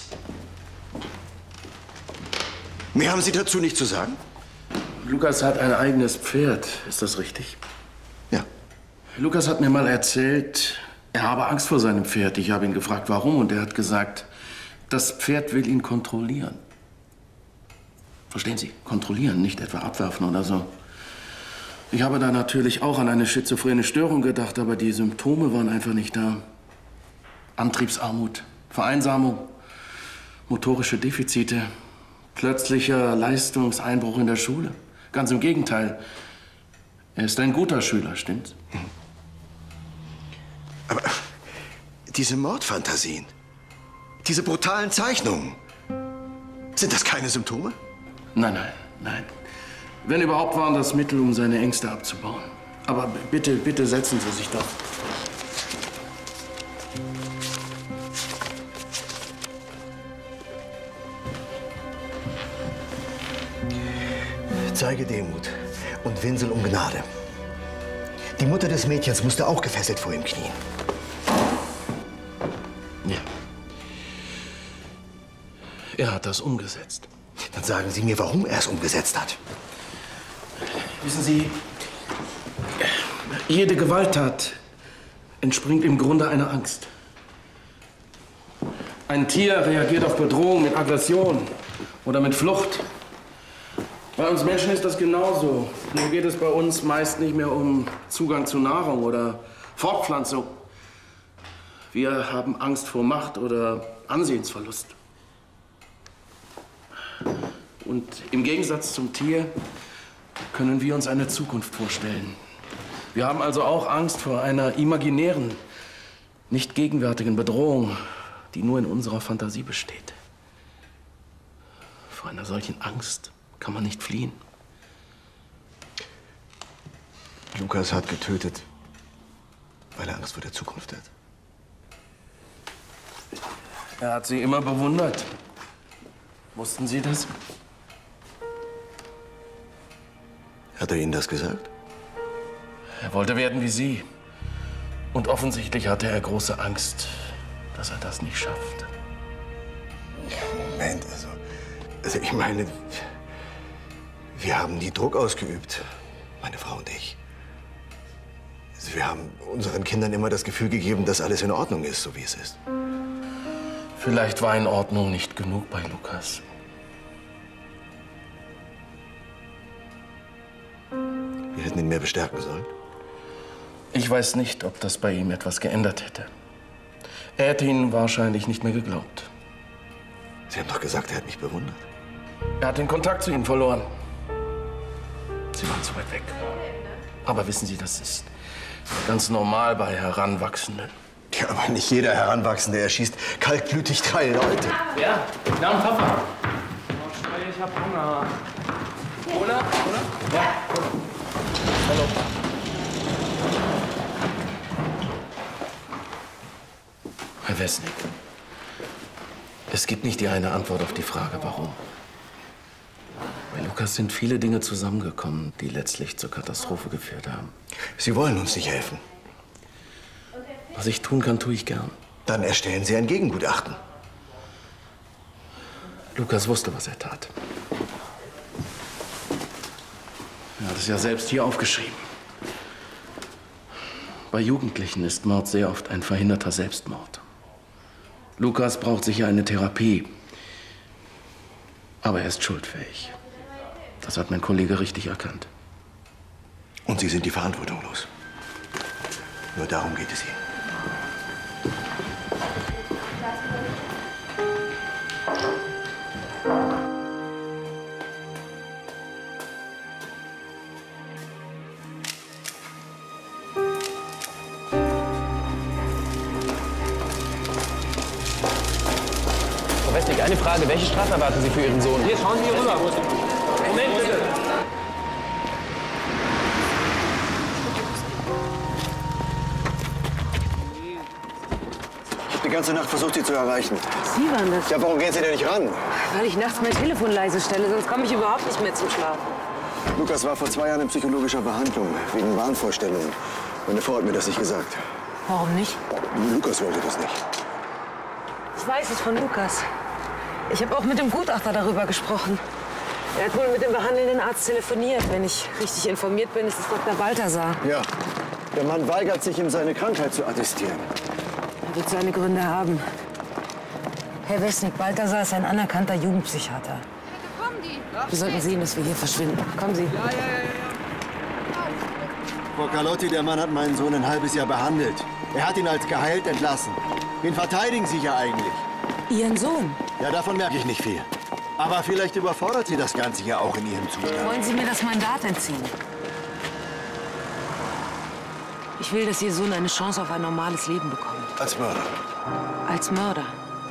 Mehr haben Sie dazu nicht zu sagen? Lukas hat ein eigenes Pferd. Ist das richtig? Ja. Lukas hat mir mal erzählt, er habe Angst vor seinem Pferd. Ich habe ihn gefragt, warum, und er hat gesagt, das Pferd will ihn kontrollieren. Verstehen Sie? Kontrollieren, nicht etwa abwerfen oder so. Ich habe da natürlich auch an eine schizophrene Störung gedacht, aber die Symptome waren einfach nicht da. Antriebsarmut, Vereinsamung, motorische Defizite, plötzlicher Leistungseinbruch in der Schule. Ganz im Gegenteil. Er ist ein guter Schüler, stimmt's? Aber diese Mordfantasien, diese brutalen Zeichnungen, sind das keine Symptome? Nein, nein, nein. Wenn überhaupt, waren das Mittel, um seine Ängste abzubauen. Aber bitte, bitte setzen Sie sich doch. Zeige Demut und winsel um Gnade. Die Mutter des Mädchens musste auch gefesselt vor ihm knien. Ja. Er hat das umgesetzt. Dann sagen Sie mir, warum er es umgesetzt hat. Wissen Sie, jede Gewalttat entspringt im Grunde einer Angst. Ein Tier reagiert auf Bedrohung mit Aggression oder mit Flucht. Bei uns Menschen ist das genauso. Nur geht es bei uns meist nicht mehr um Zugang zu Nahrung oder Fortpflanzung. Wir haben Angst vor Macht oder Ansehensverlust. Und im Gegensatz zum Tier können wir uns eine Zukunft vorstellen. Wir haben also auch Angst vor einer imaginären, nicht gegenwärtigen Bedrohung, die nur in unserer Fantasie besteht. Vor einer solchen Angst kann man nicht fliehen. Lukas hat getötet, weil er Angst vor der Zukunft hat. Er hat Sie immer bewundert. Wussten Sie das? Hat er Ihnen das gesagt? Er wollte werden wie Sie. Und offensichtlich hatte er große Angst, dass er das nicht schafft. Moment, also ich meine, wir haben nie Druck ausgeübt, meine Frau und ich. Also wir haben unseren Kindern immer das Gefühl gegeben, dass alles in Ordnung ist, so wie es ist. Vielleicht war in Ordnung nicht genug bei Lukas. Wir hätten ihn mehr bestärken sollen. Ich weiß nicht, ob das bei ihm etwas geändert hätte. Er hätte Ihnen wahrscheinlich nicht mehr geglaubt. Sie haben doch gesagt, er hat mich bewundert. Er hat den Kontakt zu Ihnen verloren. Sie waren zu weit weg. Aber wissen Sie, das ist Ganz normal bei Heranwachsenden. Ja, aber nicht jeder Heranwachsende erschießt kaltblütig 3 Leute. Ja, guten Abend, Papa. Ich hab Hunger. Oder? Ja. Hallo. Herr Wesnick, es gibt nicht die eine Antwort auf die Frage, warum. Bei Lukas sind viele Dinge zusammengekommen, die letztlich zur Katastrophe geführt haben. Sie wollen uns nicht helfen. Was ich tun kann, tue ich gern. Dann erstellen Sie ein Gegengutachten. Lukas wusste, was er tat. Er hat es ja selbst hier aufgeschrieben. Bei Jugendlichen ist Mord sehr oft ein verhinderter Selbstmord. Lukas braucht sicher eine Therapie. Aber er ist schuldfähig. Das hat mein Kollege richtig erkannt. Und Sie sind die Verantwortung los. Nur darum geht es Ihnen. Frau Wesnick, eine Frage. Welche Strafe erwarten Sie für Ihren Sohn? Hier, schauen Sie hier rüber. Moment, bitte. Ich habe die ganze Nacht versucht, Sie zu erreichen. Sie waren das? Ja, warum gehen Sie denn nicht ran? Weil ich nachts mein Telefon leise stelle, sonst komme ich überhaupt nicht mehr zum Schlafen. Lukas war vor 2 Jahren in psychologischer Behandlung, wegen Wahnvorstellungen. Meine Frau hat mir das nicht gesagt. Warum nicht? Lukas wollte das nicht. Ich weiß es von Lukas. Ich habe auch mit dem Gutachter darüber gesprochen. Er hat wohl mit dem behandelnden Arzt telefoniert. Wenn ich richtig informiert bin, ist es Dr. Balthasar. Ja, der Mann weigert sich, ihm seine Krankheit zu attestieren. Er wird seine Gründe haben. Herr Wesnick, Balthasar ist ein anerkannter Jugendpsychiater. Wir sollten sehen, dass wir hier verschwinden. Kommen Sie. Frau Carlotti, der Mann hat meinen Sohn ein halbes Jahr behandelt. Er hat ihn als geheilt entlassen. Wen verteidigen Sie hier eigentlich? Ihren Sohn? Ja, davon merke ich nicht viel. Aber vielleicht überfordert Sie das Ganze ja auch in Ihrem Zustand. Wollen Sie mir das Mandat entziehen? Ich will, dass Ihr Sohn eine Chance auf ein normales Leben bekommt. Als Mörder? Als Mörder.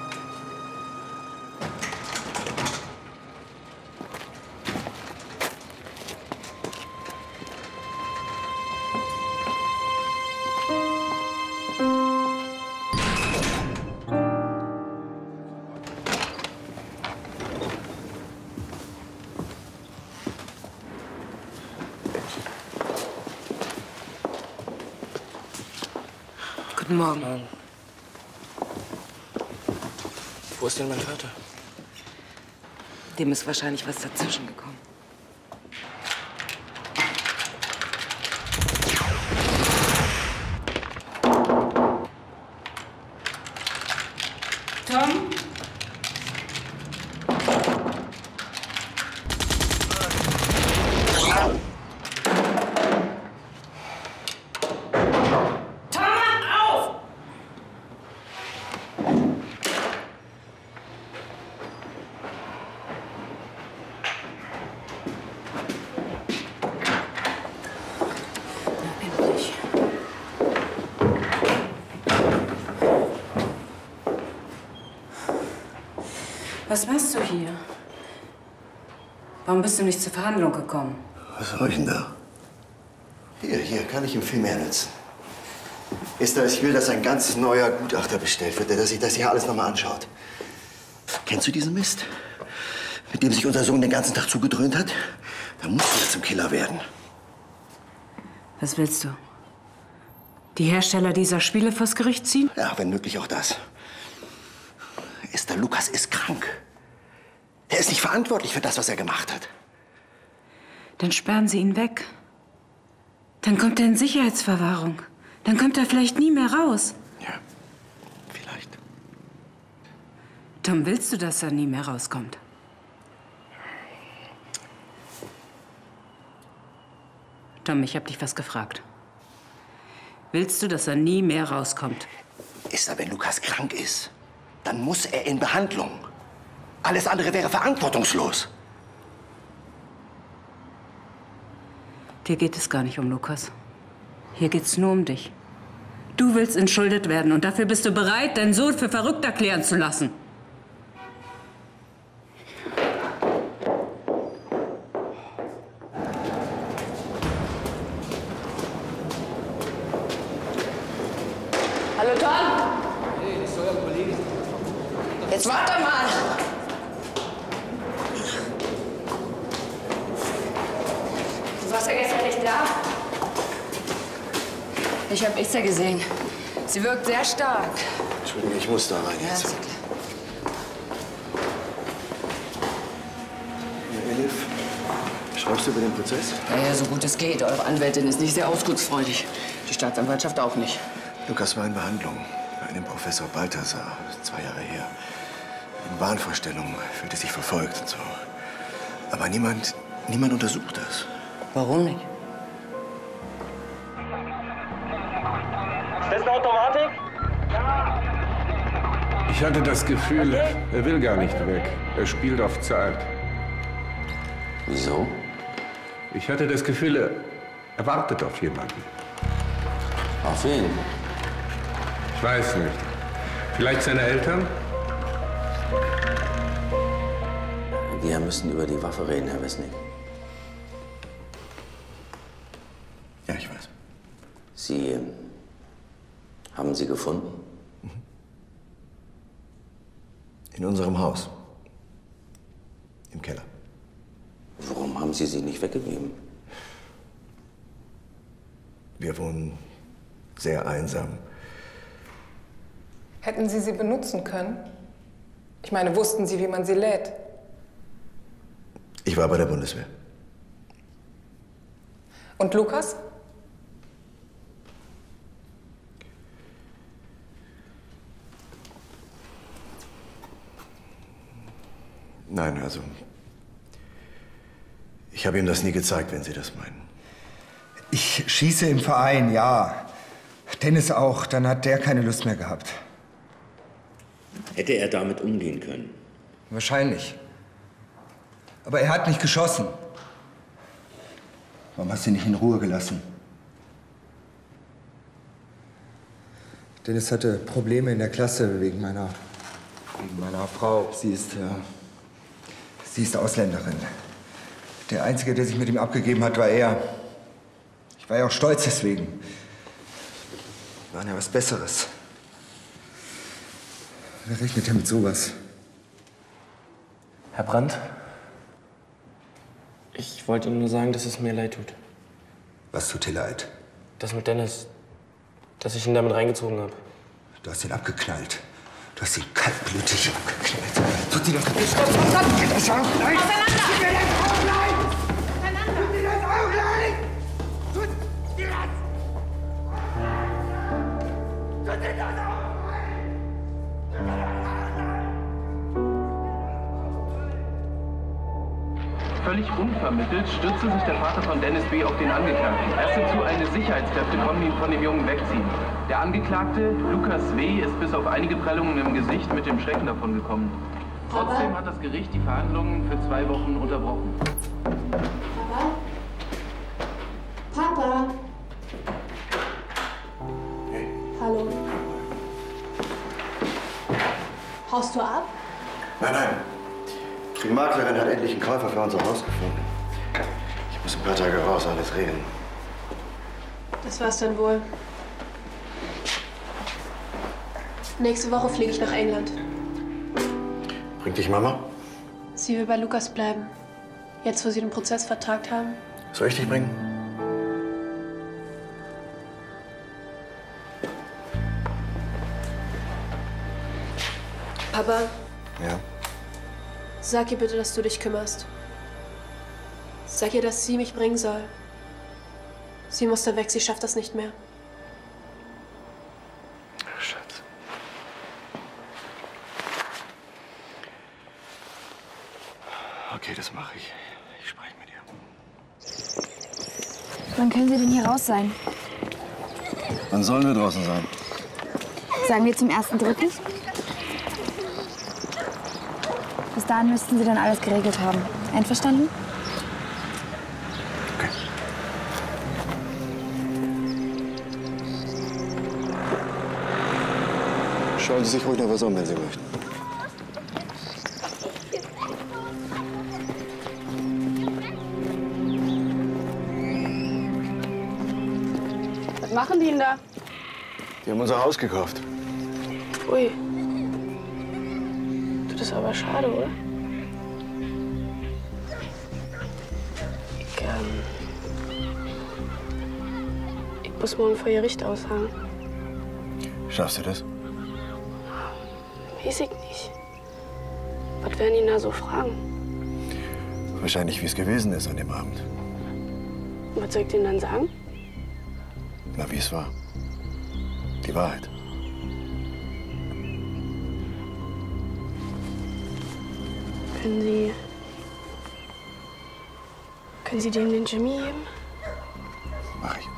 Guten Morgen. Wo ist denn mein Vater? Dem ist wahrscheinlich was dazwischen gekommen. Tom? Was machst du hier? Warum bist du nicht zur Verhandlung gekommen? Was soll ich denn da? Hier kann ich ihm viel mehr nützen. Esther, ich will, dass ein ganz neuer Gutachter bestellt wird, der sich das hier alles nochmal anschaut. Kennst du diesen Mist? Mit dem sich unser Sohn den ganzen Tag zugedröhnt hat? Da musst du ja zum Killer werden. Was willst du? Die Hersteller dieser Spiele vors Gericht ziehen? Ja, wenn möglich auch das. Esther, Lukas ist krank. Er ist nicht verantwortlich für das, was er gemacht hat. Dann sperren Sie ihn weg. Dann kommt er in Sicherheitsverwahrung. Dann kommt er vielleicht nie mehr raus. Ja, vielleicht. Tom, willst du, dass er nie mehr rauskommt? Tom, ich hab dich was gefragt. Willst du, dass er nie mehr rauskommt? Esther, wenn Lukas krank ist, dann muss er in Behandlung. Alles andere wäre verantwortungslos. Dir geht es gar nicht um Lukas. Hier geht's nur um dich. Du willst entschuldet werden und dafür bist du bereit, deinen Sohn für verrückt erklären zu lassen. Hallo Tom! Hey, das ist euer Kollege. Jetzt warte mal! Du warst ja gestern nicht da. Ich habe Esther gesehen. Sie wirkt sehr stark. Entschuldigung, ich muss da rein jetzt. Ja, ist klar. Elif, schreibst du über den Prozess? Ja, so gut es geht. Eure Anwältin ist nicht sehr ausdrucksfreudig. Die Staatsanwaltschaft auch nicht. Lukas war in Behandlung bei einem Professor Balthasar, 2 Jahre her. In Wahnvorstellungen, fühlte sich verfolgt und so. Aber niemand untersucht das. Warum nicht? Das ist eine Automatik? Ich hatte das Gefühl, er will gar nicht weg. Er spielt auf Zeit. Wieso? Ich hatte das Gefühl, er wartet auf jemanden. Auf wen? Ich weiß nicht. Vielleicht seine Eltern? Wir müssen über die Waffe reden, Herr Wesnick. Ja, ich weiß. Sie haben sie gefunden? In unserem Haus. Im Keller. Warum haben Sie sie nicht weggegeben? Wir wohnen sehr einsam. Hätten Sie sie benutzen können? Ich meine, wussten Sie, wie man sie lädt? Ich war bei der Bundeswehr. Und Lukas? Nein, also... Ich habe ihm das nie gezeigt, wenn Sie das meinen. Ich schieße im Verein, ja. Dennis auch. Dann hat der keine Lust mehr gehabt. Hätte er damit umgehen können? Wahrscheinlich. Aber er hat nicht geschossen. Warum hast du ihn nicht in Ruhe gelassen? Dennis hatte Probleme in der Klasse wegen meiner Frau. Sie ist Ausländerin. Der Einzige, der sich mit ihm abgegeben hat, war er. Ich war ja auch stolz deswegen. Wir waren ja was Besseres. Wer rechnet denn mit sowas? Herr Brandt, ich wollte Ihnen nur sagen, dass es mir leid tut. Was tut dir leid? Das mit Dennis, dass ich ihn damit reingezogen habe. Du hast ihn abgeknallt. Du hast ihn kaltblütig abgeknallt. Tut dir das nicht stopp! Tut dir das auch leid? Auseinander! Tut dir das auch leid? Tut dir das auch leid? Tut dir das? Tut dir das auch leid? Völlig unvermittelt stürzte sich der Vater von Dennis B. auf den Angeklagten. Erst dazu eine Sicherheitskräfte konnten ihn von dem Jungen wegziehen. Der Angeklagte, Lukas W., ist bis auf einige Prellungen im Gesicht mit dem Schrecken davongekommen. Trotzdem hat das Gericht die Verhandlungen für 2 Wochen unterbrochen. Papa? Papa? Hey. Hallo. Haust du ab? Nein, nein. Die Maklerin hat endlich einen Käufer für unser Haus gefunden. Ich muss ein paar Tage raus, alles regeln. Das war's dann wohl. Nächste Woche fliege ich nach England. Bringt dich Mama? Sie will bei Lukas bleiben. Jetzt, wo sie den Prozess vertagt haben. Soll ich dich bringen? Papa, Ja. sag ihr bitte, dass du dich kümmerst. Sag ihr, dass sie mich bringen soll. Sie muss da weg, sie schafft das nicht mehr. Schatz. Okay, das mache ich. Ich spreche mit ihr. Wann können Sie denn hier raus sein? Wann sollen wir draußen sein? Sagen wir zum 1.3.? Bis dahin müssten Sie dann alles geregelt haben. Einverstanden? Schauen Sie sich ruhig noch was um, wenn Sie möchten. Was machen die denn da? Die haben unser Haus gekauft. Ui. Das ist aber schade, oder? Ich muss morgen vor Gericht aussagen. Schaffst du das? Weiß ich nicht. Was werden die da so fragen? Wahrscheinlich, wie es gewesen ist an dem Abend. Und was soll ich denen dann sagen? Na, wie es war. Die Wahrheit. Können Sie dem den Jimmy geben? Mach ich.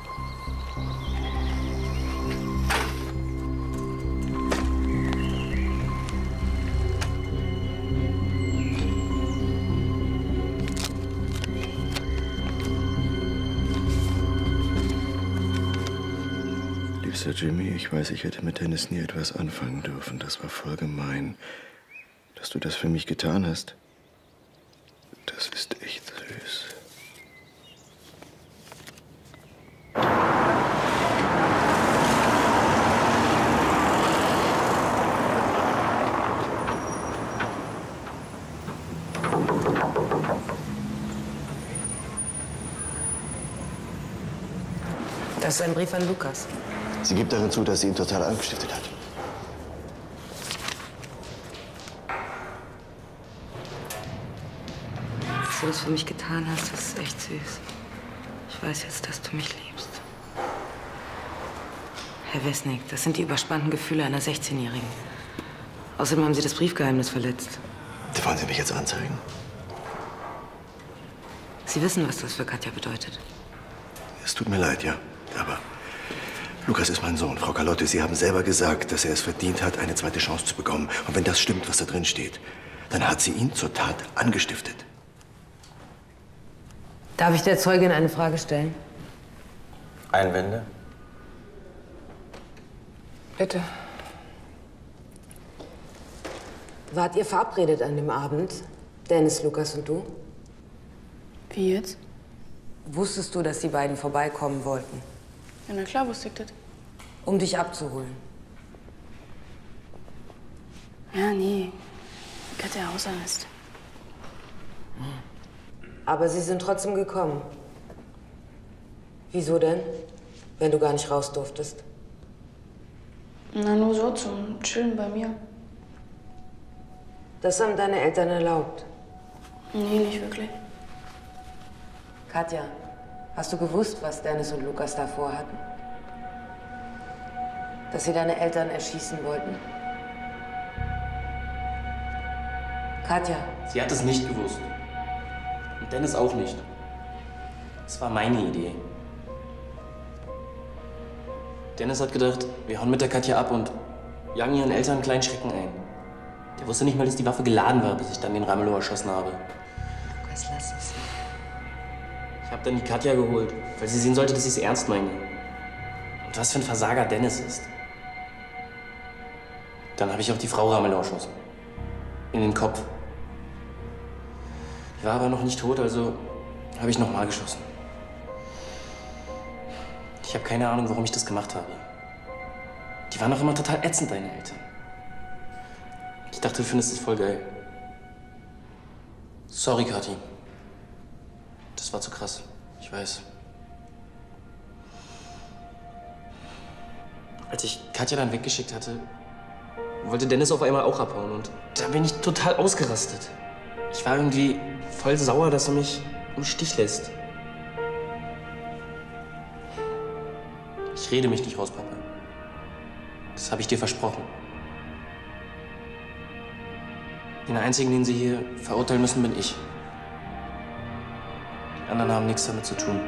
Liebster Jimmy, ich weiß, ich hätte mit Dennis nie etwas anfangen dürfen. Das war voll gemein. Dass du das für mich getan hast, das ist echt süß. Das ist ein Brief an Lukas. Sie gibt darin zu, dass sie ihn total angestiftet hat. Dass du das für mich getan hast, das ist echt süß. Ich weiß jetzt, dass du mich liebst. Herr Wesnick, das sind die überspannten Gefühle einer 16-Jährigen. Außerdem haben Sie das Briefgeheimnis verletzt. Wollen Sie mich jetzt anzeigen? Sie wissen, was das für Katja bedeutet. Es tut mir leid, ja. Aber Lukas ist mein Sohn. Frau Carlotti, Sie haben selber gesagt, dass er es verdient hat, eine zweite Chance zu bekommen. Und wenn das stimmt, was da drin steht, dann hat sie ihn zur Tat angestiftet. Darf ich der Zeugin eine Frage stellen? Einwände? Bitte. Wart ihr verabredet an dem Abend, Dennis, Lukas und du? Wie jetzt? Wusstest du, dass die beiden vorbeikommen wollten? Ja, na klar wusste ich das. Um dich abzuholen? Ja, nee. Ich hatte ja Hausarrest. Aber sie sind trotzdem gekommen. Wieso denn? Wenn du gar nicht raus durftest. Na, nur so zum Chillen bei mir. Das haben deine Eltern erlaubt? Nee, nicht wirklich. Katja, hast du gewusst, was Dennis und Lukas da vorhatten? Dass sie deine Eltern erschießen wollten? Katja. Sie hat es nicht gewusst. Und Dennis auch nicht. Es war meine Idee. Dennis hat gedacht, wir hauen mit der Katja ab und jagen ihren Eltern einen kleinen Schrecken ein. Der wusste nicht mal, dass die Waffe geladen war, bis ich dann den Ramelow erschossen habe. Lukas, lass es. Ich habe dann die Katja geholt, weil sie sehen sollte, dass ich es ernst meine. Und was für ein Versager Dennis ist. Dann habe ich auch die Frau Ramelow erschossen. In den Kopf. Die war aber noch nicht tot, also habe ich nochmal geschossen. Ich habe keine Ahnung, warum ich das gemacht habe. Die waren doch immer total ätzend, deine Eltern. Ich dachte, du findest es voll geil. Sorry, Kathi. Das war zu krass. Ich weiß. Als ich Katja dann weggeschickt hatte, wollte Dennis auf einmal auch abhauen und da bin ich total ausgerastet. Ich war irgendwie voll sauer, dass er mich im Stich lässt. Ich rede mich nicht raus, Papa. Das habe ich dir versprochen. Den einzigen, den Sie hier verurteilen müssen, bin ich. Die anderen haben nichts damit zu tun.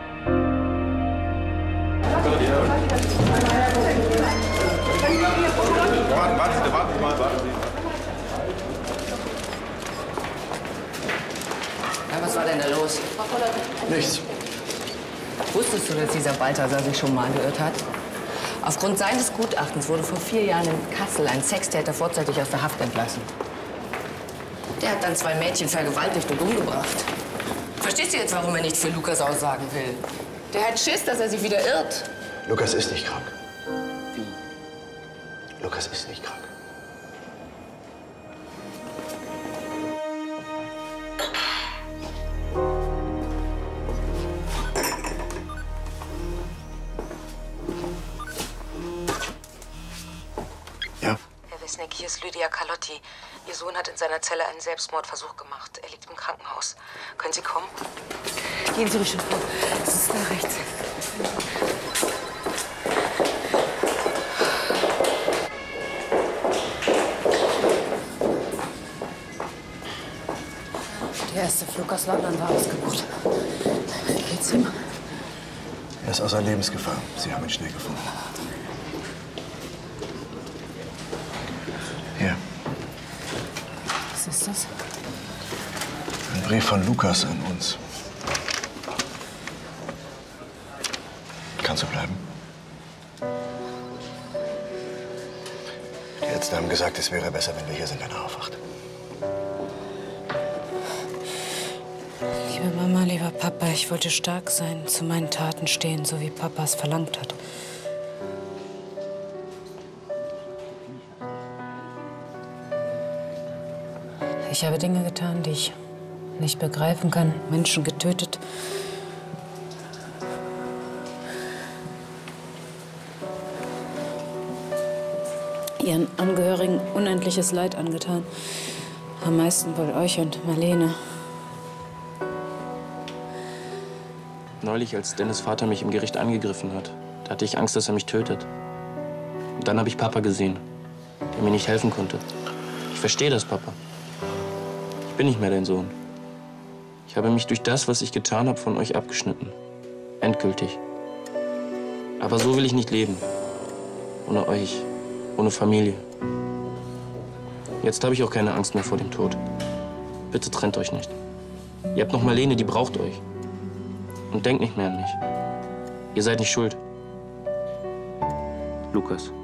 Warten Sie mal. Ja, was war denn da los? Nichts. Wusstest du, dass dieser Balthasar sich schon mal geirrt hat? Aufgrund seines Gutachtens wurde vor 4 Jahren in Kassel ein Sextäter vorzeitig aus der Haft entlassen. Der hat dann 2 Mädchen vergewaltigt und umgebracht. Verstehst du jetzt, warum er nicht für Lukas aussagen will? Der hat Schiss, dass er sich wieder irrt. Lukas ist nicht krank. Wie? Lukas ist nicht krank. Ja? Herr Wesnick, hier ist Lydia Carlotti. Ihr Sohn hat in seiner Zelle einen Selbstmordversuch gemacht. Er liegt im Krankenhaus. Können Sie kommen? Gehen Sie ruhig schon vor. Das ist da rechts. Der erste Flug aus London war ausgebucht. Wie geht's ihm? Er ist außer Lebensgefahr. Sie haben ihn schnell gefunden. Hier. Was ist das? Ein Brief von Lukas an uns. Kannst du bleiben? Die Ärzte haben gesagt, es wäre besser, wenn wir hier sind, wenn er aufwacht. Liebe Mama, lieber Papa, ich wollte stark sein, zu meinen Taten stehen, so wie Papa es verlangt hat. Ich habe Dinge getan, die ich nicht begreifen kann, Menschen getötet. Ihren Angehörigen unendliches Leid angetan. Am meisten wohl euch und Marlene. Neulich, als Dennis' Vater mich im Gericht angegriffen hat, da hatte ich Angst, dass er mich tötet. Und dann habe ich Papa gesehen, der mir nicht helfen konnte. Ich verstehe das, Papa. Ich bin nicht mehr dein Sohn. Ich habe mich durch das, was ich getan habe, von euch abgeschnitten. Endgültig. Aber so will ich nicht leben. Ohne euch. Ohne Familie. Jetzt habe ich auch keine Angst mehr vor dem Tod. Bitte trennt euch nicht. Ihr habt noch Marlene, die braucht euch. Und denkt nicht mehr an mich. Ihr seid nicht schuld. Lukas.